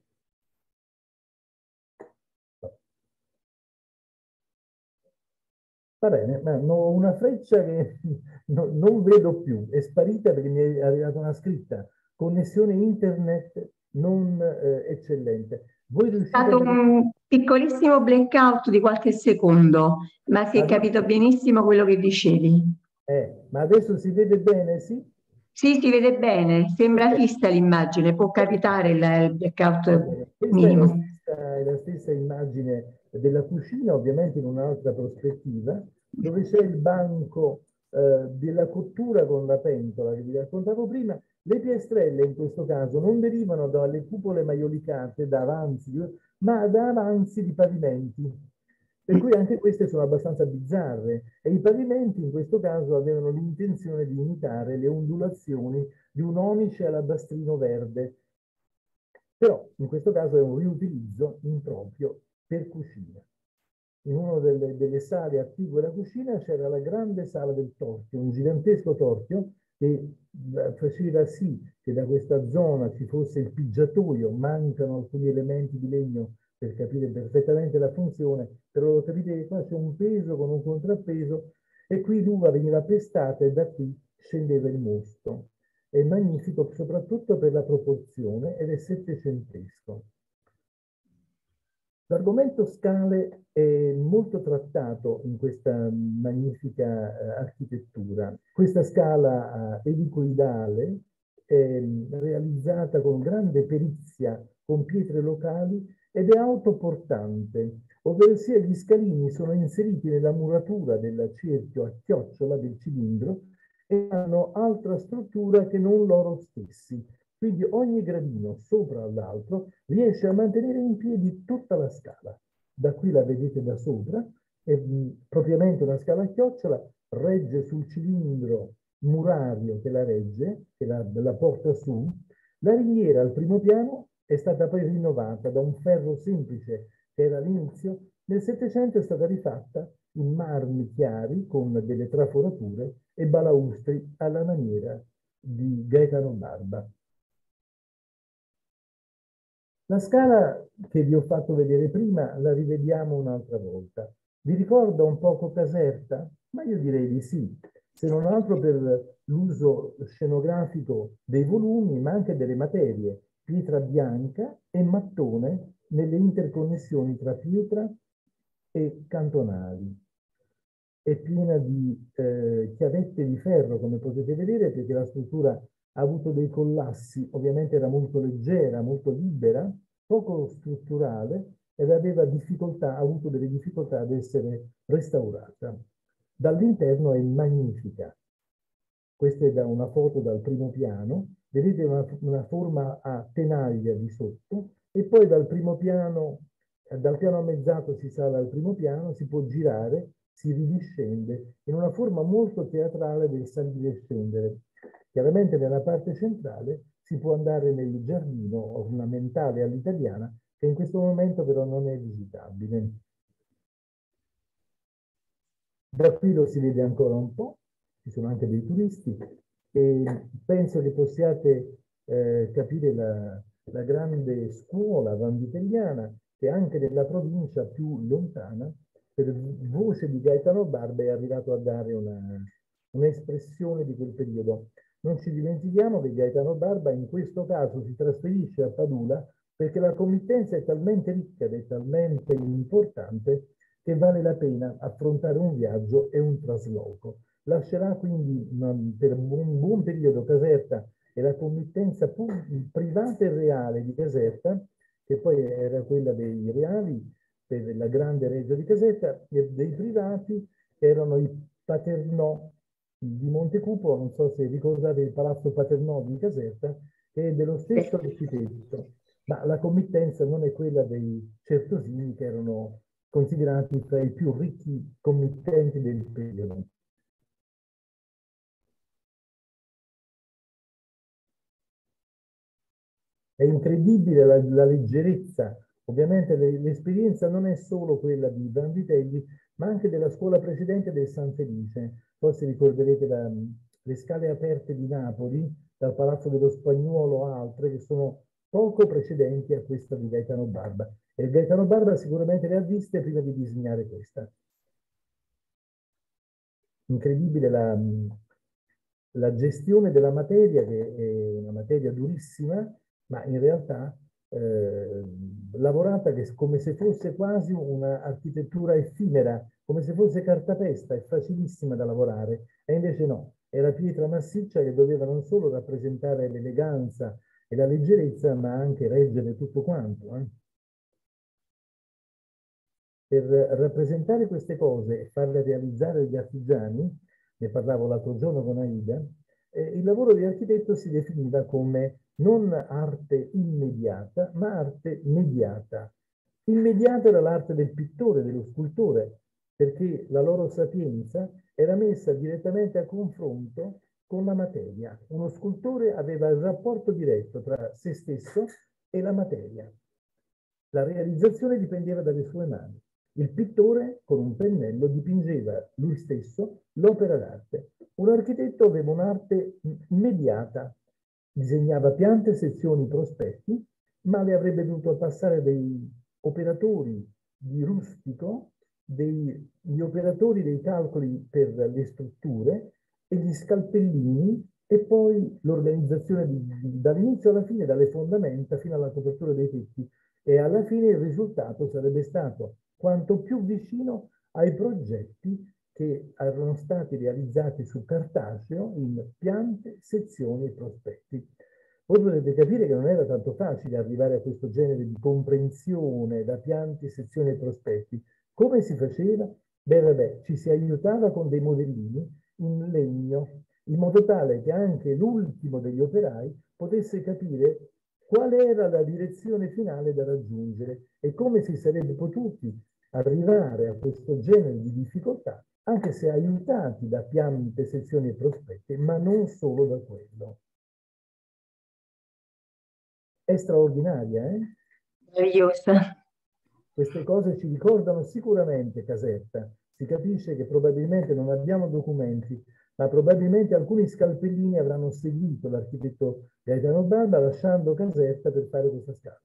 Va bene, ma ho una freccia che non vedo più, è sparita perché mi è arrivata una scritta, connessione internet non eccellente. Voi è stato un piccolissimo blackout di qualche secondo, ma si è capito benissimo quello che dicevi. Ma adesso si vede bene, sì? Sì, si vede bene, sembra fissa l'immagine, può capitare il blackout minimo. È la stessa immagine della cucina, ovviamente in un'altra prospettiva, dove c'è il banco della cottura con la pentola che vi raccontavo prima. Le piastrelle in questo caso non derivano dalle cupole maiolicate, da avanzi, ma da avanzi di pavimenti. Per cui anche queste sono abbastanza bizzarre e i pavimenti in questo caso avevano l'intenzione di imitare le ondulazioni di un onice alabastrino verde. Però in questo caso è un riutilizzo improprio per cucina. In una delle sale attigue della cucina c'era la grande sala del torchio, un gigantesco torchio che faceva sì che da questa zona ci fosse il pigiatoio. Mancano alcuni elementi di legno per capire perfettamente la funzione, però lo capite che qua c'è un peso con un contrappeso e qui l'uva veniva pestata e da qui scendeva il mosto. È magnifico soprattutto per la proporzione ed è settecentesco. L'argomento scale è molto trattato in questa magnifica architettura. Questa scala elicoidale è realizzata con grande perizia con pietre locali ed è autoportante, ovverosia gli scalini sono inseriti nella muratura del cerchio a chiocciola del cilindro e hanno altra struttura che non loro stessi. Quindi ogni gradino sopra all'altro riesce a mantenere in piedi tutta la scala. Da qui la vedete da sopra, è propriamente una scala a chiocciola, regge sul cilindro murario che la regge, che la porta su. La ringhiera al primo piano è stata poi rinnovata da un ferro semplice che era all'inizio. Nel Settecento è stata rifatta in marmi chiari con delle traforature e balaustri alla maniera di Gaetano Barba. La scala che vi ho fatto vedere prima la rivediamo un'altra volta. Vi ricorda un poco Caserta? Ma io direi di sì, se non altro per l'uso scenografico dei volumi, ma anche delle materie, pietra bianca e mattone nelle interconnessioni tra pietra e cantonali. È piena di chiavette di ferro, come potete vedere, perché la struttura ha avuto dei collassi, ovviamente era molto leggera, molto libera, poco strutturale ed aveva difficoltà, ha avuto delle difficoltà ad essere restaurata. Dall'interno è magnifica. Questa è da una foto dal primo piano, vedete una forma a tenaglia di sotto e poi dal primo piano, dal piano ammezzato si sale al primo piano, si può girare, si ridiscende in una forma molto teatrale del salire e scendere. Chiaramente nella parte centrale si può andare nel giardino ornamentale all'italiana, che in questo momento però non è visitabile. Da qui lo si vede ancora un po', ci sono anche dei turisti e penso che possiate capire la grande scuola vanvitelliana che anche nella provincia più lontana, per voce di Gaetano Barba, è arrivato a dare un'espressione di quel periodo. Non ci dimentichiamo che Gaetano Barba in questo caso si trasferisce a Padula perché la committenza è talmente ricca ed è talmente importante che vale la pena affrontare un viaggio e un trasloco. Lascerà quindi per un buon periodo Caserta e la committenza privata e reale di Caserta, che poi era quella dei reali per la grande reggia di Caserta, e dei privati erano i Paternò di Montecupo, non so se ricordate il Palazzo Paternò di Caserta, che è dello stesso architetto, ma la committenza non è quella dei certosini, che erano considerati tra i più ricchi committenti del periodo. È incredibile la leggerezza. Ovviamente l'esperienza non è solo quella di Vanvitelli, ma anche della scuola precedente del San Felice. Forse ricorderete le scale aperte di Napoli, dal Palazzo dello Spagnuolo a altre, che sono poco precedenti a questa di Gaetano Barba. E Gaetano Barba sicuramente le ha viste prima di disegnare questa. Incredibile la gestione della materia, che è una materia durissima, ma in realtà lavorata come se fosse quasi un'architettura effimera, come se fosse cartapesta, è facilissima da lavorare, e invece no, era pietra massiccia che doveva non solo rappresentare l'eleganza e la leggerezza, ma anche reggere tutto quanto. Per rappresentare queste cose e farle realizzare agli artigiani, ne parlavo l'altro giorno con Aida, il lavoro di architetto si definiva come non arte immediata, ma arte mediata. Immediata era l'arte del pittore, dello scultore, perché la loro sapienza era messa direttamente a confronto con la materia. Uno scultore aveva il rapporto diretto tra se stesso e la materia. La realizzazione dipendeva dalle sue mani. Il pittore con un pennello dipingeva lui stesso l'opera d'arte. Un architetto aveva un'arte mediata, disegnava piante, sezioni, prospetti, ma le avrebbe dovuto passare dei operatori di rustico, gli operatori dei calcoli per le strutture e gli scalpellini e poi l'organizzazione dall'inizio alla fine, dalle fondamenta fino alla copertura dei tetti. e alla fine il risultato sarebbe stato quanto più vicino ai progetti che erano stati realizzati su cartaceo in piante, sezioni e prospetti. Voi potete capire che non era tanto facile arrivare a questo genere di comprensione da piante, sezioni e prospetti. Come si faceva? Beh, vabbè, ci si aiutava con dei modellini in legno, in modo tale che anche l'ultimo degli operai potesse capire qual era la direzione finale da raggiungere e come si sarebbe potuti arrivare a questo genere di difficoltà, anche se aiutati da piante, sezioni e prospetti, ma non solo da quello. È straordinaria, eh? Meravigliosa. Queste cose ci ricordano sicuramente Caserta. Si capisce che probabilmente non abbiamo documenti, ma probabilmente alcuni scalpellini avranno seguito l'architetto Gaetano Barba lasciando Caserta per fare questa scala.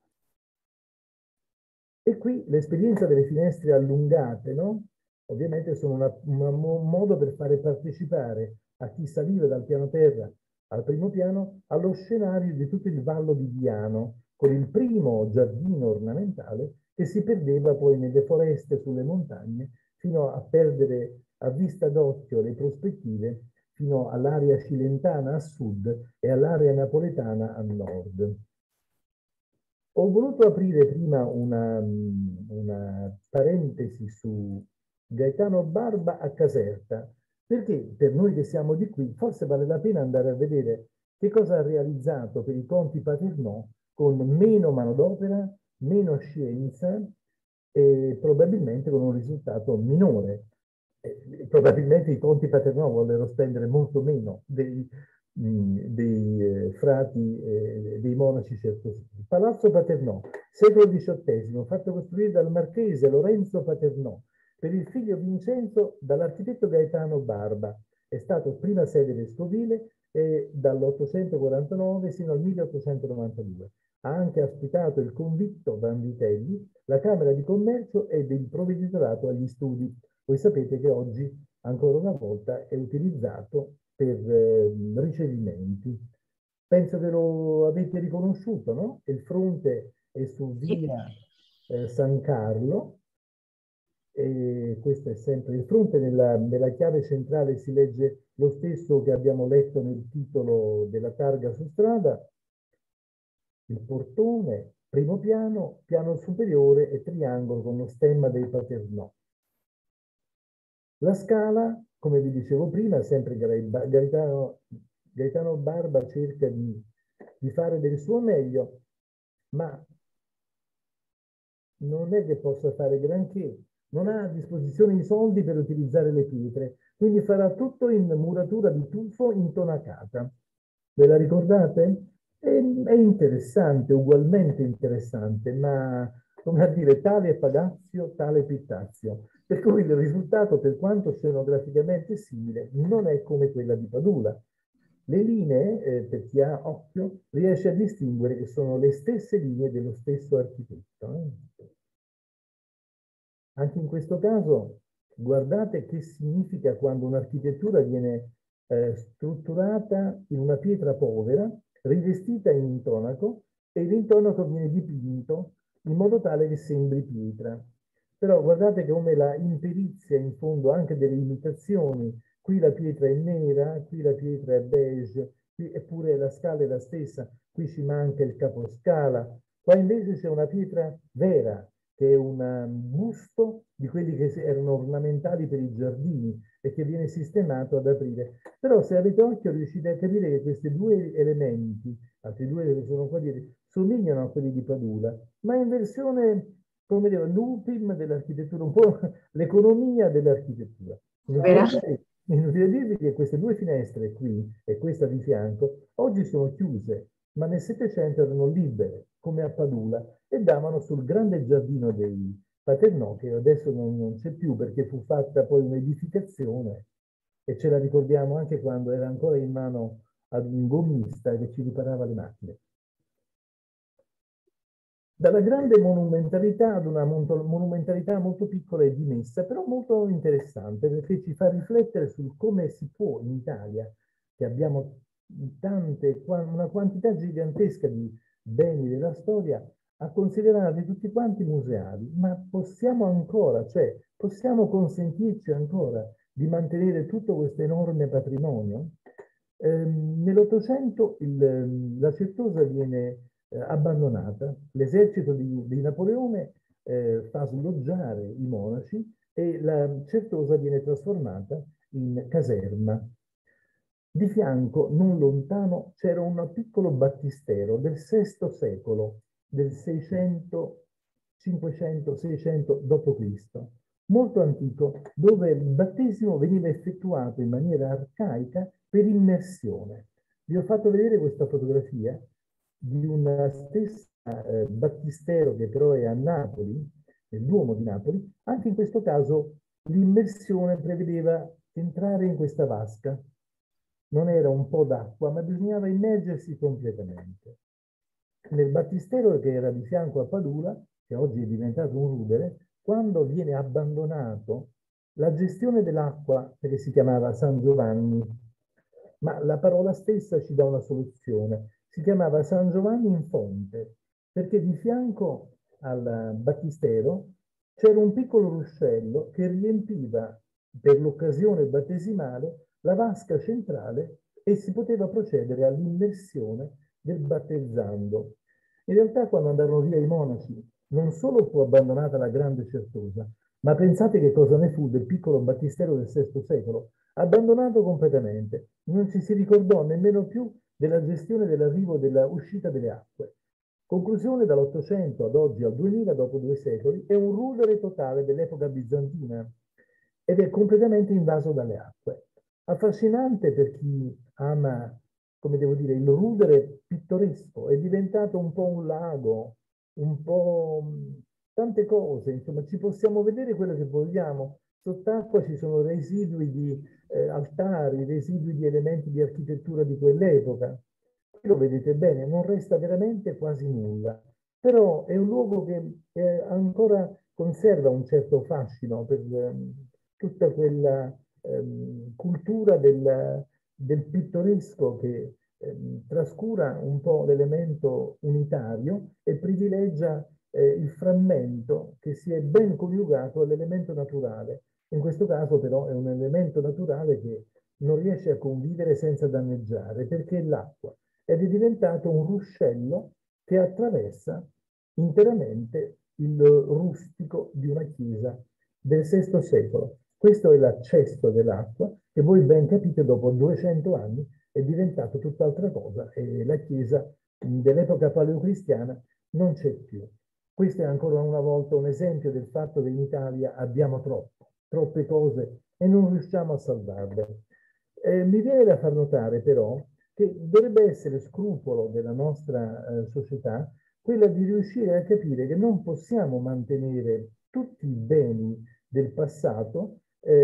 E qui l'esperienza delle finestre allungate, no? Ovviamente sono un modo per fare partecipare a chi saliva dal piano terra al primo piano allo scenario di tutto il Vallo di Diano, con il primo giardino ornamentale che si perdeva poi nelle foreste sulle montagne, fino a perdere a vista d'occhio le prospettive, fino all'area cilentana a sud e all'area napoletana a nord. Ho voluto aprire prima una parentesi su Gaetano Barba a Caserta, perché per noi che siamo di qui forse vale la pena andare a vedere che cosa ha realizzato per i conti Paternò con meno manodopera, meno scienza e probabilmente con un risultato minore. Probabilmente i conti Paternò vollero spendere molto meno dei frati, dei monaci certosini. Palazzo Paternò, secolo XVIII, fatto costruire dal marchese Lorenzo Paternò per il figlio Vincenzo dall'architetto Gaetano Barba. È stato prima sede vescovile dall'849 sino al 1892. Ha anche ospitato il convitto Vanvitelli, la Camera di Commercio ed il provveditorato agli studi. Voi sapete che oggi, ancora una volta, è utilizzato per ricevimenti. Penso che lo avete riconosciuto, no? Il fronte è su via San Carlo, e questo è sempre il fronte. Nella chiave centrale si legge lo stesso che abbiamo letto nel titolo della targa su strada. Il portone, primo piano, piano superiore e triangolo con lo stemma dei Paternò. La scala, come vi dicevo prima, sempre Gaetano Barba cerca di fare del suo meglio, ma non è che possa fare granché. Non ha a disposizione i soldi per utilizzare le pietre, quindi farà tutto in muratura di tufo intonacata. Ve la ricordate? È interessante, ugualmente interessante, ma come a dire, tale Pagazio, tale Pittazio. Per cui il risultato, per quanto scenograficamente simile, non è come quella di Padula. Le linee, per chi ha occhio, riesce a distinguere che sono le stesse linee dello stesso architetto. Anche in questo caso, guardate che significa quando un'architettura viene strutturata in una pietra povera, rivestita in intonaco, e l'intonaco viene dipinto in modo tale che sembri pietra. Però guardate come la imperizia in fondo anche delle imitazioni. Qui la pietra è nera, qui la pietra è beige, qui eppure la scala è la stessa, qui ci manca il caposcala. Qua invece c'è una pietra vera, che è un busto di quelli che erano ornamentali per i giardini e che viene sistemato ad aprire. Però se avete occhio riuscite a capire che questi due elementi, altri due che sono qua dietro, somigliano a quelli di Padula, ma in versione, come dire, l'ultim dell'architettura, un po' l'economia dell'architettura. Inutile dirvi che queste due finestre qui e questa di fianco oggi sono chiuse, ma nel Settecento erano libere, come a Padula, e davano sul grande giardino dei Paternò, che adesso non c'è più perché fu fatta poi un'edificazione, e ce la ricordiamo anche quando era ancora in mano ad un gommista che ci riparava le macchine. Dalla grande monumentalità ad una monumentalità molto piccola e dimessa, però molto interessante, perché ci fa riflettere sul come si può in Italia, che abbiamo una quantità gigantesca di beni della storia, a considerarli tutti quanti museali, ma possiamo ancora, cioè possiamo consentirci ancora di mantenere tutto questo enorme patrimonio? Nell'Ottocento la Certosa viene abbandonata, l'esercito di Napoleone fa sloggiare i monaci e la Certosa viene trasformata in caserma. Di fianco, non lontano, c'era un piccolo battistero del VI secolo, del 600, 500, 600 d.C., molto antico, dove il battesimo veniva effettuato in maniera arcaica per immersione. Vi ho fatto vedere questa fotografia di una stessa battistero che però è a Napoli, nel Duomo di Napoli. Anche in questo caso l'immersione prevedeva entrare in questa vasca. Non era un po' d'acqua, ma bisognava immergersi completamente. Nel battistero che era di fianco a Padula, che oggi è diventato un rudere, quando viene abbandonato, la gestione dell'acqua, perché si chiamava San Giovanni, ma la parola stessa ci dà una soluzione, si chiamava San Giovanni in fonte, perché di fianco al battistero c'era un piccolo ruscello che riempiva per l'occasione battesimale la vasca centrale e si poteva procedere all'immersione del battezzando. In realtà, quando andarono via i monaci, non solo fu abbandonata la grande Certosa, ma pensate che cosa ne fu del piccolo battistero del VI secolo? Abbandonato completamente. Non ci si ricordò nemmeno più della gestione dell'arrivo e della uscita delle acque. Conclusione, dall'800 ad oggi al 2000, dopo 2 secoli, è un rudere totale dell'epoca bizantina ed è completamente invaso dalle acque. Affascinante per chi ama, come devo dire, il rudere pittoresco, è diventato un po' un lago, un po' tante cose, insomma, ci possiamo vedere quello che vogliamo. Sott'acqua ci sono residui di altari, residui di elementi di architettura di quell'epoca. Lo vedete bene, non resta veramente quasi nulla, però è un luogo che ancora conserva un certo fascino per tutta quella cultura del pittoresco che trascura un po' l'elemento unitario e privilegia il frammento che si è ben coniugato all'elemento naturale. In questo caso però è un elemento naturale che non riesce a convivere senza danneggiare, perché è l'acqua, ed è diventato un ruscello che attraversa interamente il rustico di una chiesa del VI secolo. Questo è l'accesso dell'acqua che voi ben capite dopo 200 anni è diventato tutt'altra cosa e la chiesa dell'epoca paleocristiana non c'è più. Questo è ancora una volta un esempio del fatto che in Italia abbiamo troppe cose e non riusciamo a salvarle. Mi viene da far notare però che dovrebbe essere scrupolo della nostra società quella di riuscire a capire che non possiamo mantenere tutti i beni del passato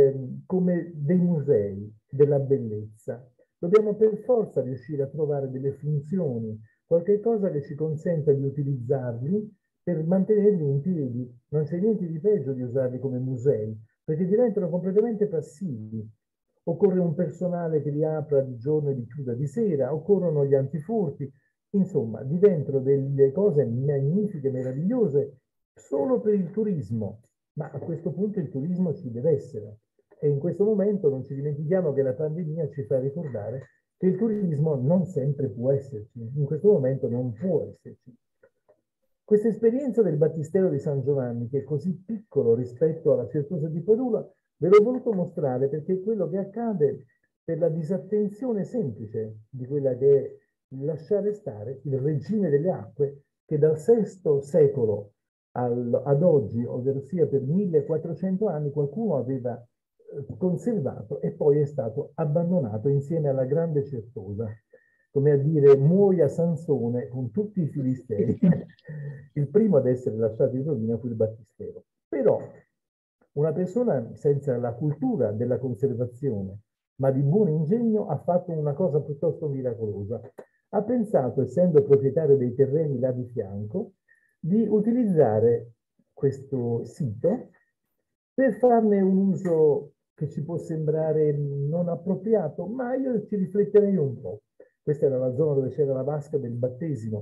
come dei musei della bellezza. Dobbiamo per forza riuscire a trovare delle funzioni, qualche cosa che ci consenta di utilizzarli per mantenerli in piedi. Non c'è niente di peggio di usarli come musei, perché diventano completamente passivi. Occorre un personale che li apra di giorno e li chiuda di sera, occorrono gli antifurti, insomma, diventano delle cose magnifiche, meravigliose, solo per il turismo. Ma a questo punto il turismo ci deve essere. E in questo momento non ci dimentichiamo che la pandemia ci fa ricordare che il turismo non sempre può esserci. In questo momento non può esserci. Questa esperienza del battistero di San Giovanni, che è così piccolo rispetto alla Certosa di Padula, ve l'ho voluto mostrare perché è quello che accade per la disattenzione semplice di quella che è lasciare stare il regime delle acque che dal VI secolo ad oggi, ovvero sia per 1400 anni, qualcuno aveva conservato e poi è stato abbandonato insieme alla grande Certosa. Come a dire, muoia Sansone con tutti i filistei. Il primo ad essere lasciato in rovina fu il battistero. Però una persona senza la cultura della conservazione, ma di buon ingegno, ha fatto una cosa piuttosto miracolosa. Ha pensato, essendo proprietario dei terreni là di fianco, di utilizzare questo sito per farne un uso che ci può sembrare non appropriato, ma io ci rifletterei un po'. Questa era la zona dove c'era la vasca del battesimo.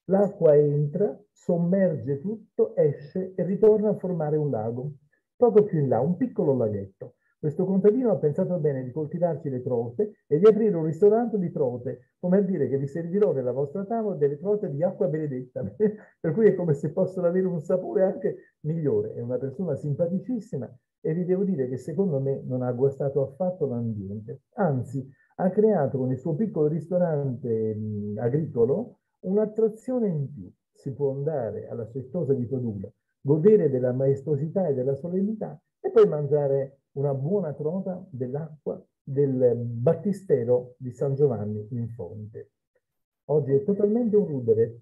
L'acqua entra, sommerge tutto, esce e ritorna a formare un lago. Poco più in là, un piccolo laghetto. Questo contadino ha pensato bene di coltivarci le trote e di aprire un ristorante di trote, come a dire che vi servirò nella vostra tavola delle trote di acqua benedetta, per cui è come se possono avere un sapore anche migliore. È una persona simpaticissima e vi devo dire che secondo me non ha guastato affatto l'ambiente, anzi ha creato con il suo piccolo ristorante agricolo un'attrazione in più. Si può andare alla Certosa di Padula, godere della maestosità e della solennità e poi mangiare una buona trota dell'acqua del battistero di San Giovanni in Fonte. Oggi è totalmente un rudere.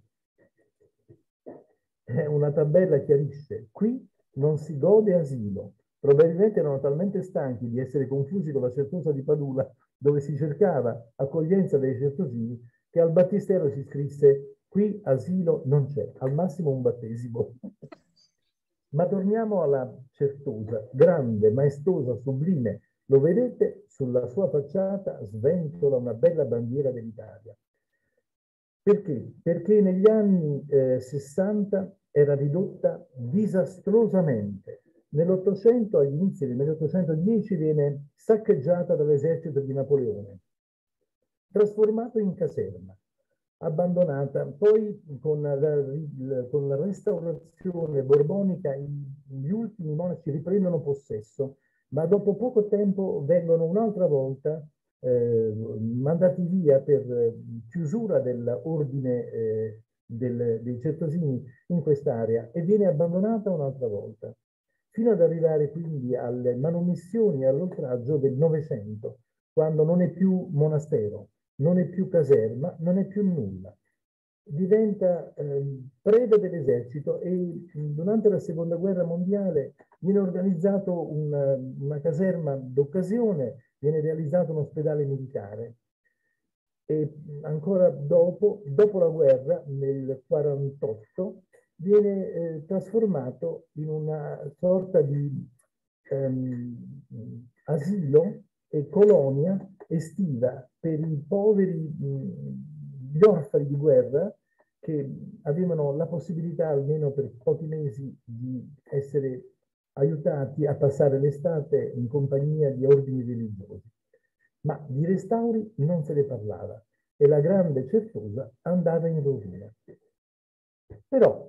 Una tabella chiarisce: qui non si gode asilo. Probabilmente erano talmente stanchi di essere confusi con la Certosa di Padula, dove si cercava accoglienza dei certosini, che al battistero si scrisse: qui asilo non c'è, al massimo un battesimo. Ma torniamo alla Certosa, grande, maestosa, sublime. Lo vedete? Sulla sua facciata sventola una bella bandiera dell'Italia. Perché? Perché negli anni 60 era ridotta disastrosamente. Nell'800, agli inizi del 1810, viene saccheggiata dall'esercito di Napoleone, trasformato in caserma, abbandonata. Poi con la restaurazione borbonica gli ultimi monaci riprendono possesso, ma dopo poco tempo vengono un'altra volta mandati via per chiusura dell'ordine dei certosini in quest'area e viene abbandonata un'altra volta, fino ad arrivare quindi alle manomissioni e all'oltraggio del Novecento, quando non è più monastero, non è più caserma, non è più nulla. Diventa preda dell'esercito e durante la Seconda Guerra Mondiale viene organizzato una caserma d'occasione, viene realizzato un ospedale militare e ancora dopo la guerra, nel 1948, viene trasformato in una sorta di asilo e colonia estiva per i poveri, gli orfani di guerra che avevano la possibilità almeno per pochi mesi di essere aiutati a passare l'estate in compagnia di ordini religiosi. Ma di restauri non se ne parlava e la grande Certosa andava in rovina. Però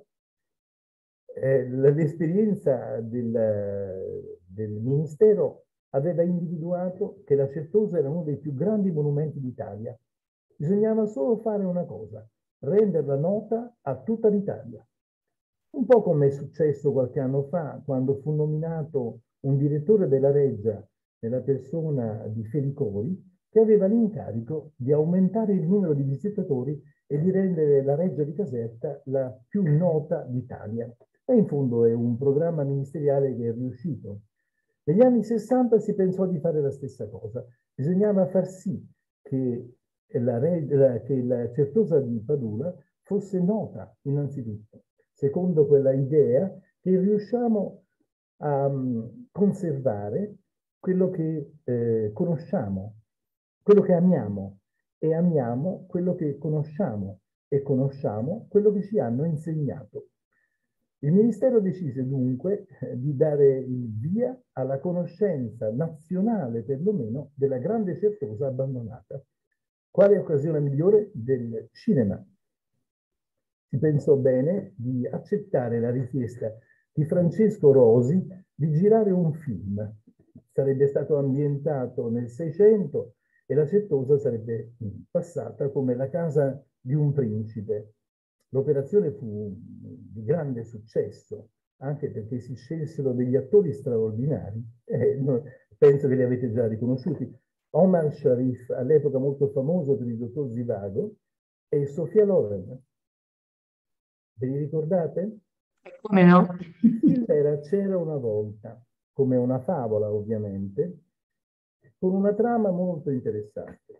l'esperienza del Ministero aveva individuato che la Certosa era uno dei più grandi monumenti d'Italia. Bisognava solo fare una cosa: renderla nota a tutta l'Italia. Un po' come è successo qualche anno fa, quando fu nominato un direttore della Reggia nella persona di Felicori, che aveva l'incarico di aumentare il numero di visitatori e di rendere la Reggia di Caserta la più nota d'Italia. E in fondo è un programma ministeriale che è riuscito. Negli anni 60 si pensò di fare la stessa cosa. Bisognava far sì che la Certosa di Padula fosse nota innanzitutto, secondo quella idea che riusciamo a conservare quello che conosciamo, quello che amiamo, e amiamo quello che conosciamo e conosciamo quello che ci hanno insegnato. Il Ministero decise dunque di dare il via alla conoscenza nazionale, perlomeno, della grande Certosa abbandonata. Quale occasione migliore del cinema? Si pensò bene di accettare la richiesta di Francesco Rosi di girare un film. Sarebbe stato ambientato nel Seicento e la Certosa sarebbe passata come la casa di un principe. L'operazione fu di grande successo, anche perché si scelsero degli attori straordinari. Penso che li avete già riconosciuti. Omar Sharif, all'epoca molto famoso per il dottor Zivago, e Sofia Loren. Ve li ricordate? Come no? Il film era C'era una volta, come una favola ovviamente, con una trama molto interessante.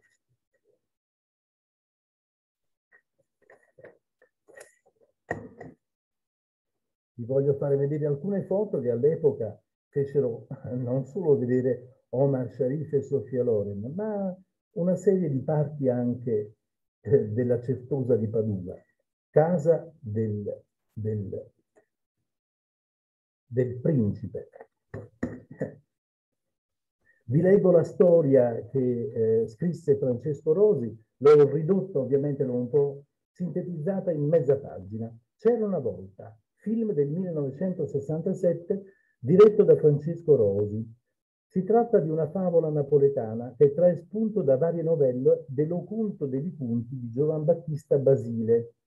Vi voglio fare vedere alcune foto che all'epoca fecero non solo vedere Omar Sharif e Sofia Loren, ma una serie di parti anche della Certosa di Padula. casa del principe. Vi leggo la storia che scrisse Francesco Rosi, l'ho ridotto, ovviamente l'ho un po' sintetizzata in mezza pagina. C'era una volta, film del 1967, diretto da Francesco Rosi. Si tratta di una favola napoletana che trae spunto da varie novelle dell'Occulto dei Vipunti di Giovan Battista Basile,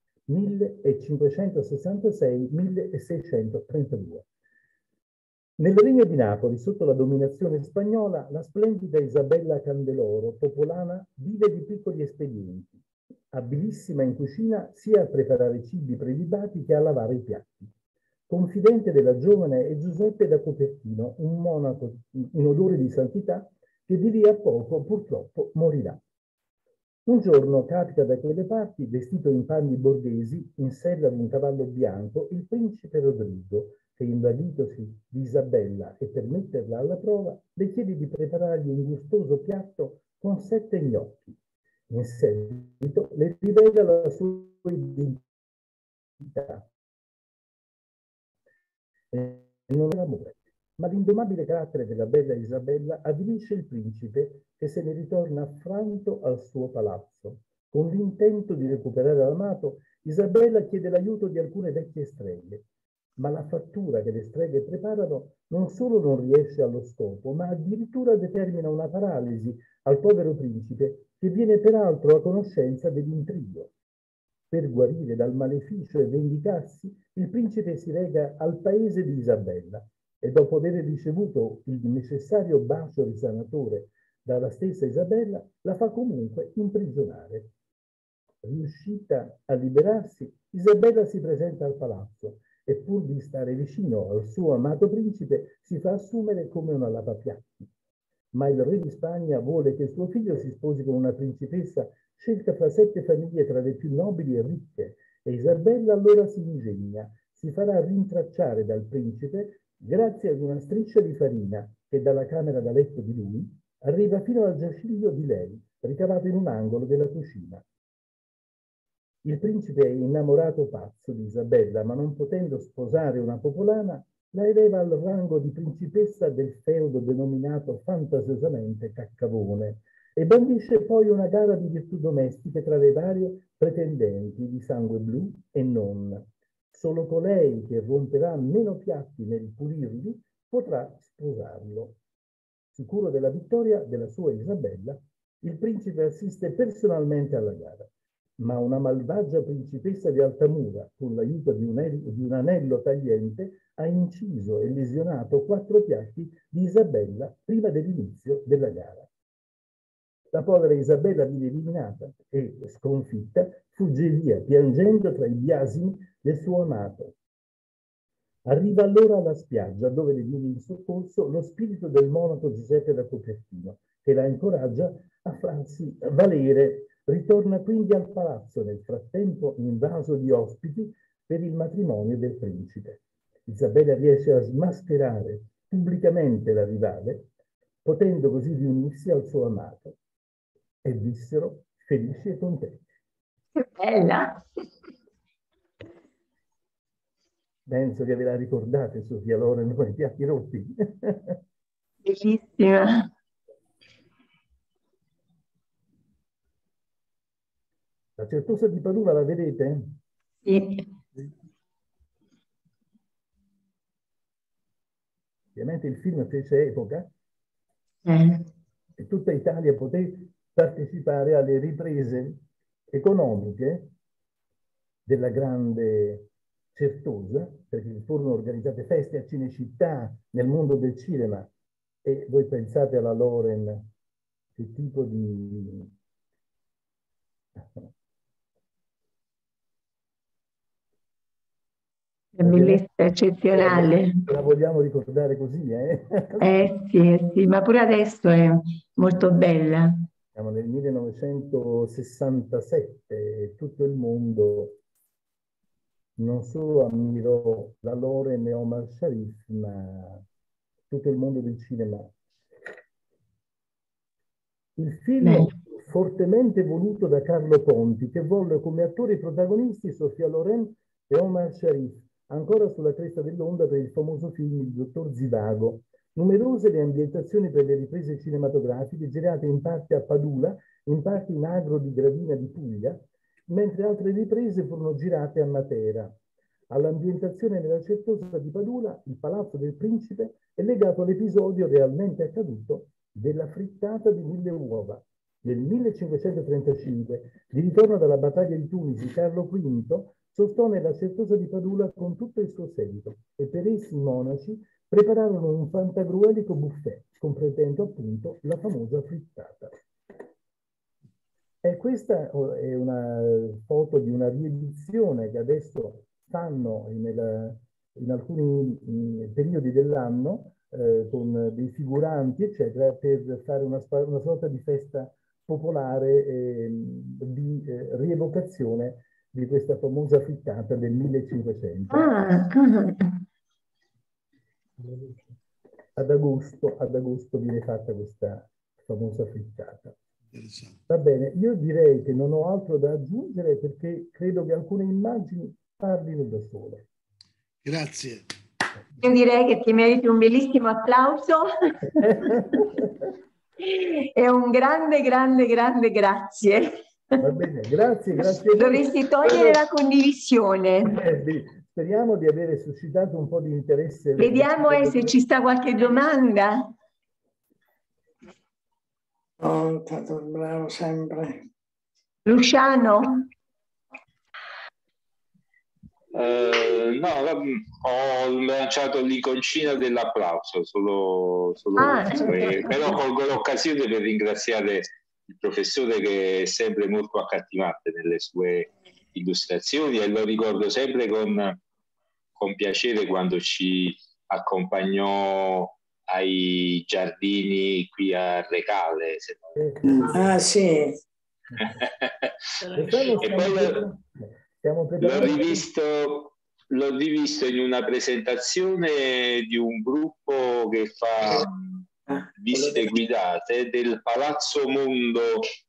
1566-1632. Nel Regno di Napoli, sotto la dominazione spagnola, la splendida Isabella Candeloro, popolana, vive di piccoli espedienti, abilissima in cucina sia a preparare cibi prelibati che a lavare i piatti. Confidente della giovane è Giuseppe da Copertino, un monaco in odore di santità che di lì a poco purtroppo morirà. Un giorno capita da quelle parti, vestito in panni borghesi, in sella di un cavallo bianco, il principe Rodrigo, che invaghitosi di Isabella e per metterla alla prova, le chiede di preparargli un gustoso piatto con 7 gnocchi. In seguito le rivela la sua identità. E non è l'amore, ma l'indomabile carattere della bella Isabella avvilisce il principe che se ne ritorna affranto al suo palazzo. Con l'intento di recuperare l'amato, Isabella chiede l'aiuto di alcune vecchie streghe, ma la fattura che le streghe preparano non solo non riesce allo scopo, ma addirittura determina una paralisi al povero principe che viene peraltro a conoscenza dell'intrigo. Per guarire dal maleficio e vendicarsi, il principe si reca al paese di Isabella e dopo aver ricevuto il necessario bacio risanatore dalla stessa Isabella, la fa comunque imprigionare. Riuscita a liberarsi, Isabella si presenta al palazzo e pur di stare vicino al suo amato principe si fa assumere come una lavapiatti. Ma il re di Spagna vuole che suo figlio si sposi con una principessa scelta fra 7 famiglie tra le più nobili e ricche, e Isabella allora si ingegna, si farà rintracciare dal principe grazie ad una striscia di farina che dalla camera da letto di lui arriva fino al giaciglio di lei, ricavato in un angolo della cucina. Il principe è innamorato pazzo di Isabella, ma non potendo sposare una popolana, la eleva al rango di principessa del feudo denominato fantasiosamente Caccavone e bandisce poi una gara di virtù domestiche tra le varie pretendenti di sangue blu e non. Solo colei che romperà meno piatti nel pulirli potrà sposarlo. Sicuro della vittoria della sua Isabella, il principe assiste personalmente alla gara, ma una malvagia principessa di Altamura, con l'aiuto di un anello tagliente, ha inciso e lesionato 4 piatti di Isabella prima dell'inizio della gara. La povera Isabella viene eliminata e, sconfitta, fugge via, piangendo tra i biasimi del suo amato. Arriva allora alla spiaggia, dove le viene in soccorso lo spirito del monaco Giuseppe da Copertino, che la incoraggia a farsi valere. Ritorna quindi al palazzo, nel frattempo invaso di ospiti per il matrimonio del principe. Isabella riesce a smascherare pubblicamente la rivale, potendo così riunirsi al suo amato. E vissero felici e contenti. Che bella! Penso che ve la ricordate, Sofia Loren, con i piatti rotti. Bellissima! La Certosa di Padula la vedete? Sì. Ovviamente il film fece epoca e tutta Italia poté partecipare alle riprese economiche della grande Certosa, perché furono organizzate feste a Cinecittà nel mondo del cinema, e voi pensate alla Loren, che tipo di... È bellissima, eccezionale. La vogliamo ricordare così, eh? Sì, ma pure adesso è molto bella. Siamo nel 1967 e tutto il mondo non solo ammirò la Loren e Omar Sharif, ma tutto il mondo del cinema. Il film fortemente voluto da Carlo Ponti, che volle come attori protagonisti Sofia Loren e Omar Sharif, ancora sulla cresta dell'onda per il famoso film Il dottor Zivago. Numerose le ambientazioni per le riprese cinematografiche, girate in parte a Padula, in parte in Agro di Gravina di Puglia, mentre altre riprese furono girate a Matera. All'ambientazione nella Certosa di Padula, il Palazzo del Principe è legato all'episodio realmente accaduto della frittata di 1000 uova. Nel 1535, di ritorno dalla battaglia di Tunisi, Carlo V sostò nella Certosa di Padula con tutto il suo seguito e per essi i monaci prepararono un pantagruelico buffet, comprendendo appunto la famosa frittata. E questa è una foto di una riedizione che adesso fanno in alcuni periodi dell'anno con dei figuranti, eccetera, per fare una sorta di festa popolare di rievocazione di questa famosa frittata del 1500. Ad agosto viene fatta questa famosa frittata. Va bene, io direi che non ho altro da aggiungere perché credo che alcune immagini parlino da sole. Grazie. Io direi che ti meriti un bellissimo applauso e un grande grazie. Va bene, grazie. Dovresti togliere la condivisione. Speriamo di avere suscitato un po' di interesse. Vediamo se ci sta qualche domanda. Oh, tanto bravo sempre. Luciano? No, ho lanciato l'iconcina dell'applauso, solo però colgo l'occasione per ringraziare il professore che è sempre molto accattivante nelle sue illustrazioni e lo ricordo sempre con piacere quando ci accompagnò ai giardini qui a Recale. Ah sì. E poi l'ho rivisto in una presentazione di un gruppo che fa visite guidate del Palazzo Mondo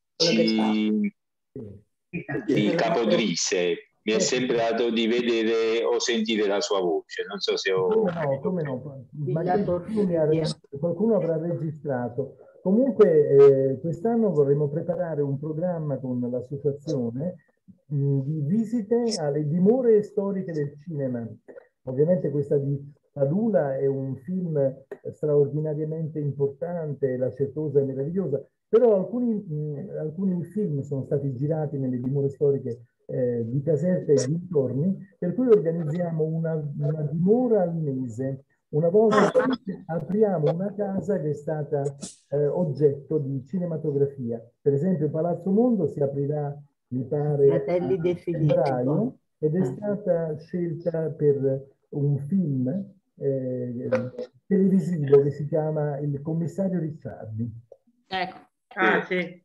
di Capodrise. Mi è sembrato di vedere o sentire la sua voce, non so se ho... Come no. Magari qualcuno avrà registrato. Comunque quest'anno vorremmo preparare un programma con l'associazione di visite alle dimore storiche del cinema. Ovviamente questa di Padula è un film straordinariamente importante, La Certosa è meravigliosa, però alcuni film sono stati girati nelle dimore storiche di Caserta e dintorni, per cui organizziamo una dimora al mese. Una volta apriamo una casa che è stata oggetto di cinematografia. Per esempio Palazzo Mondo si aprirà, mi pare, a febbraio ed è stata scelta per un film televisivo che si chiama Il commissario Ricciardi. Ecco. Ah, sì.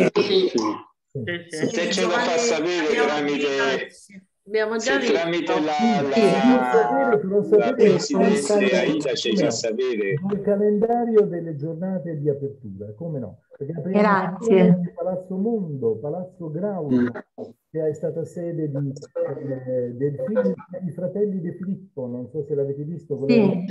Se ce lo fa sapere tramite la Presidente Aida ci fa sapere il calendario delle giornate di apertura, come no? Grazie. Il Palazzo Mondo, Palazzo Grauno, che è stata sede del film I Fratelli De Filippo, non so se l'avete visto. Sì.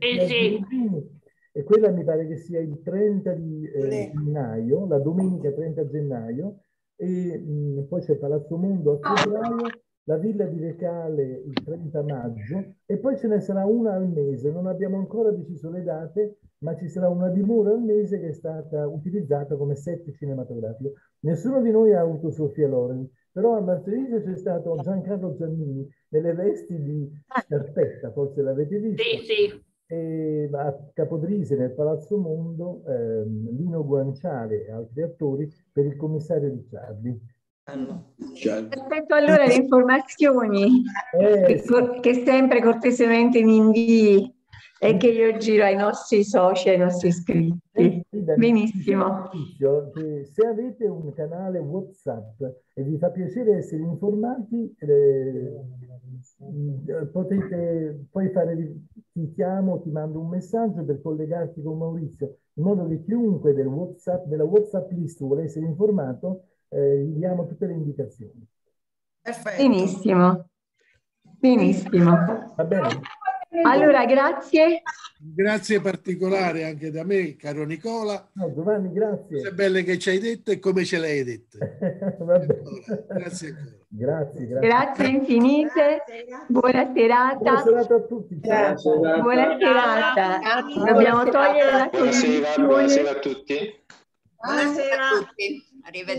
E quella mi pare che sia il 30 di gennaio, la domenica 30 gennaio, e poi c'è Palazzo Mondo a febbraio, la Villa di Recale il 30 maggio e poi ce ne sarà una al mese. Non abbiamo ancora deciso le date, ma ci sarà una dimora al mese che è stata utilizzata come set cinematografico. Nessuno di noi ha avuto Sofia Loren, però a Marcellese c'è stato Giancarlo Giannini nelle vesti di Scarpetta, forse l'avete visto? Sì. E a Capodrise nel Palazzo Mondo Lino Guanciale e altri attori per il commissario Ricciardi. Aspetto allora le informazioni che sempre cortesemente mi invii e che io giro ai nostri soci, ai nostri iscritti. Benissimo. Se avete un canale WhatsApp e vi fa piacere essere informati, potete poi ti chiamo, ti mando un messaggio per collegarti con Maurizio, in modo che chiunque della WhatsApp list vuole essere informato, gli diamo tutte le indicazioni. Perfetto. Benissimo. Benissimo. Va bene. Allora, grazie. Grazie particolare anche da me, caro Nicola. No, Giovanni, grazie. Cose belle che ci hai detto e come ce le hai dette. Grazie ancora. Grazie. Grazie infinite. Buona serata. Buona serata a tutti. Ciao. Buona serata. Dobbiamo togliere la Buonasera a tutti. Buonasera a tutti. Arrivederci.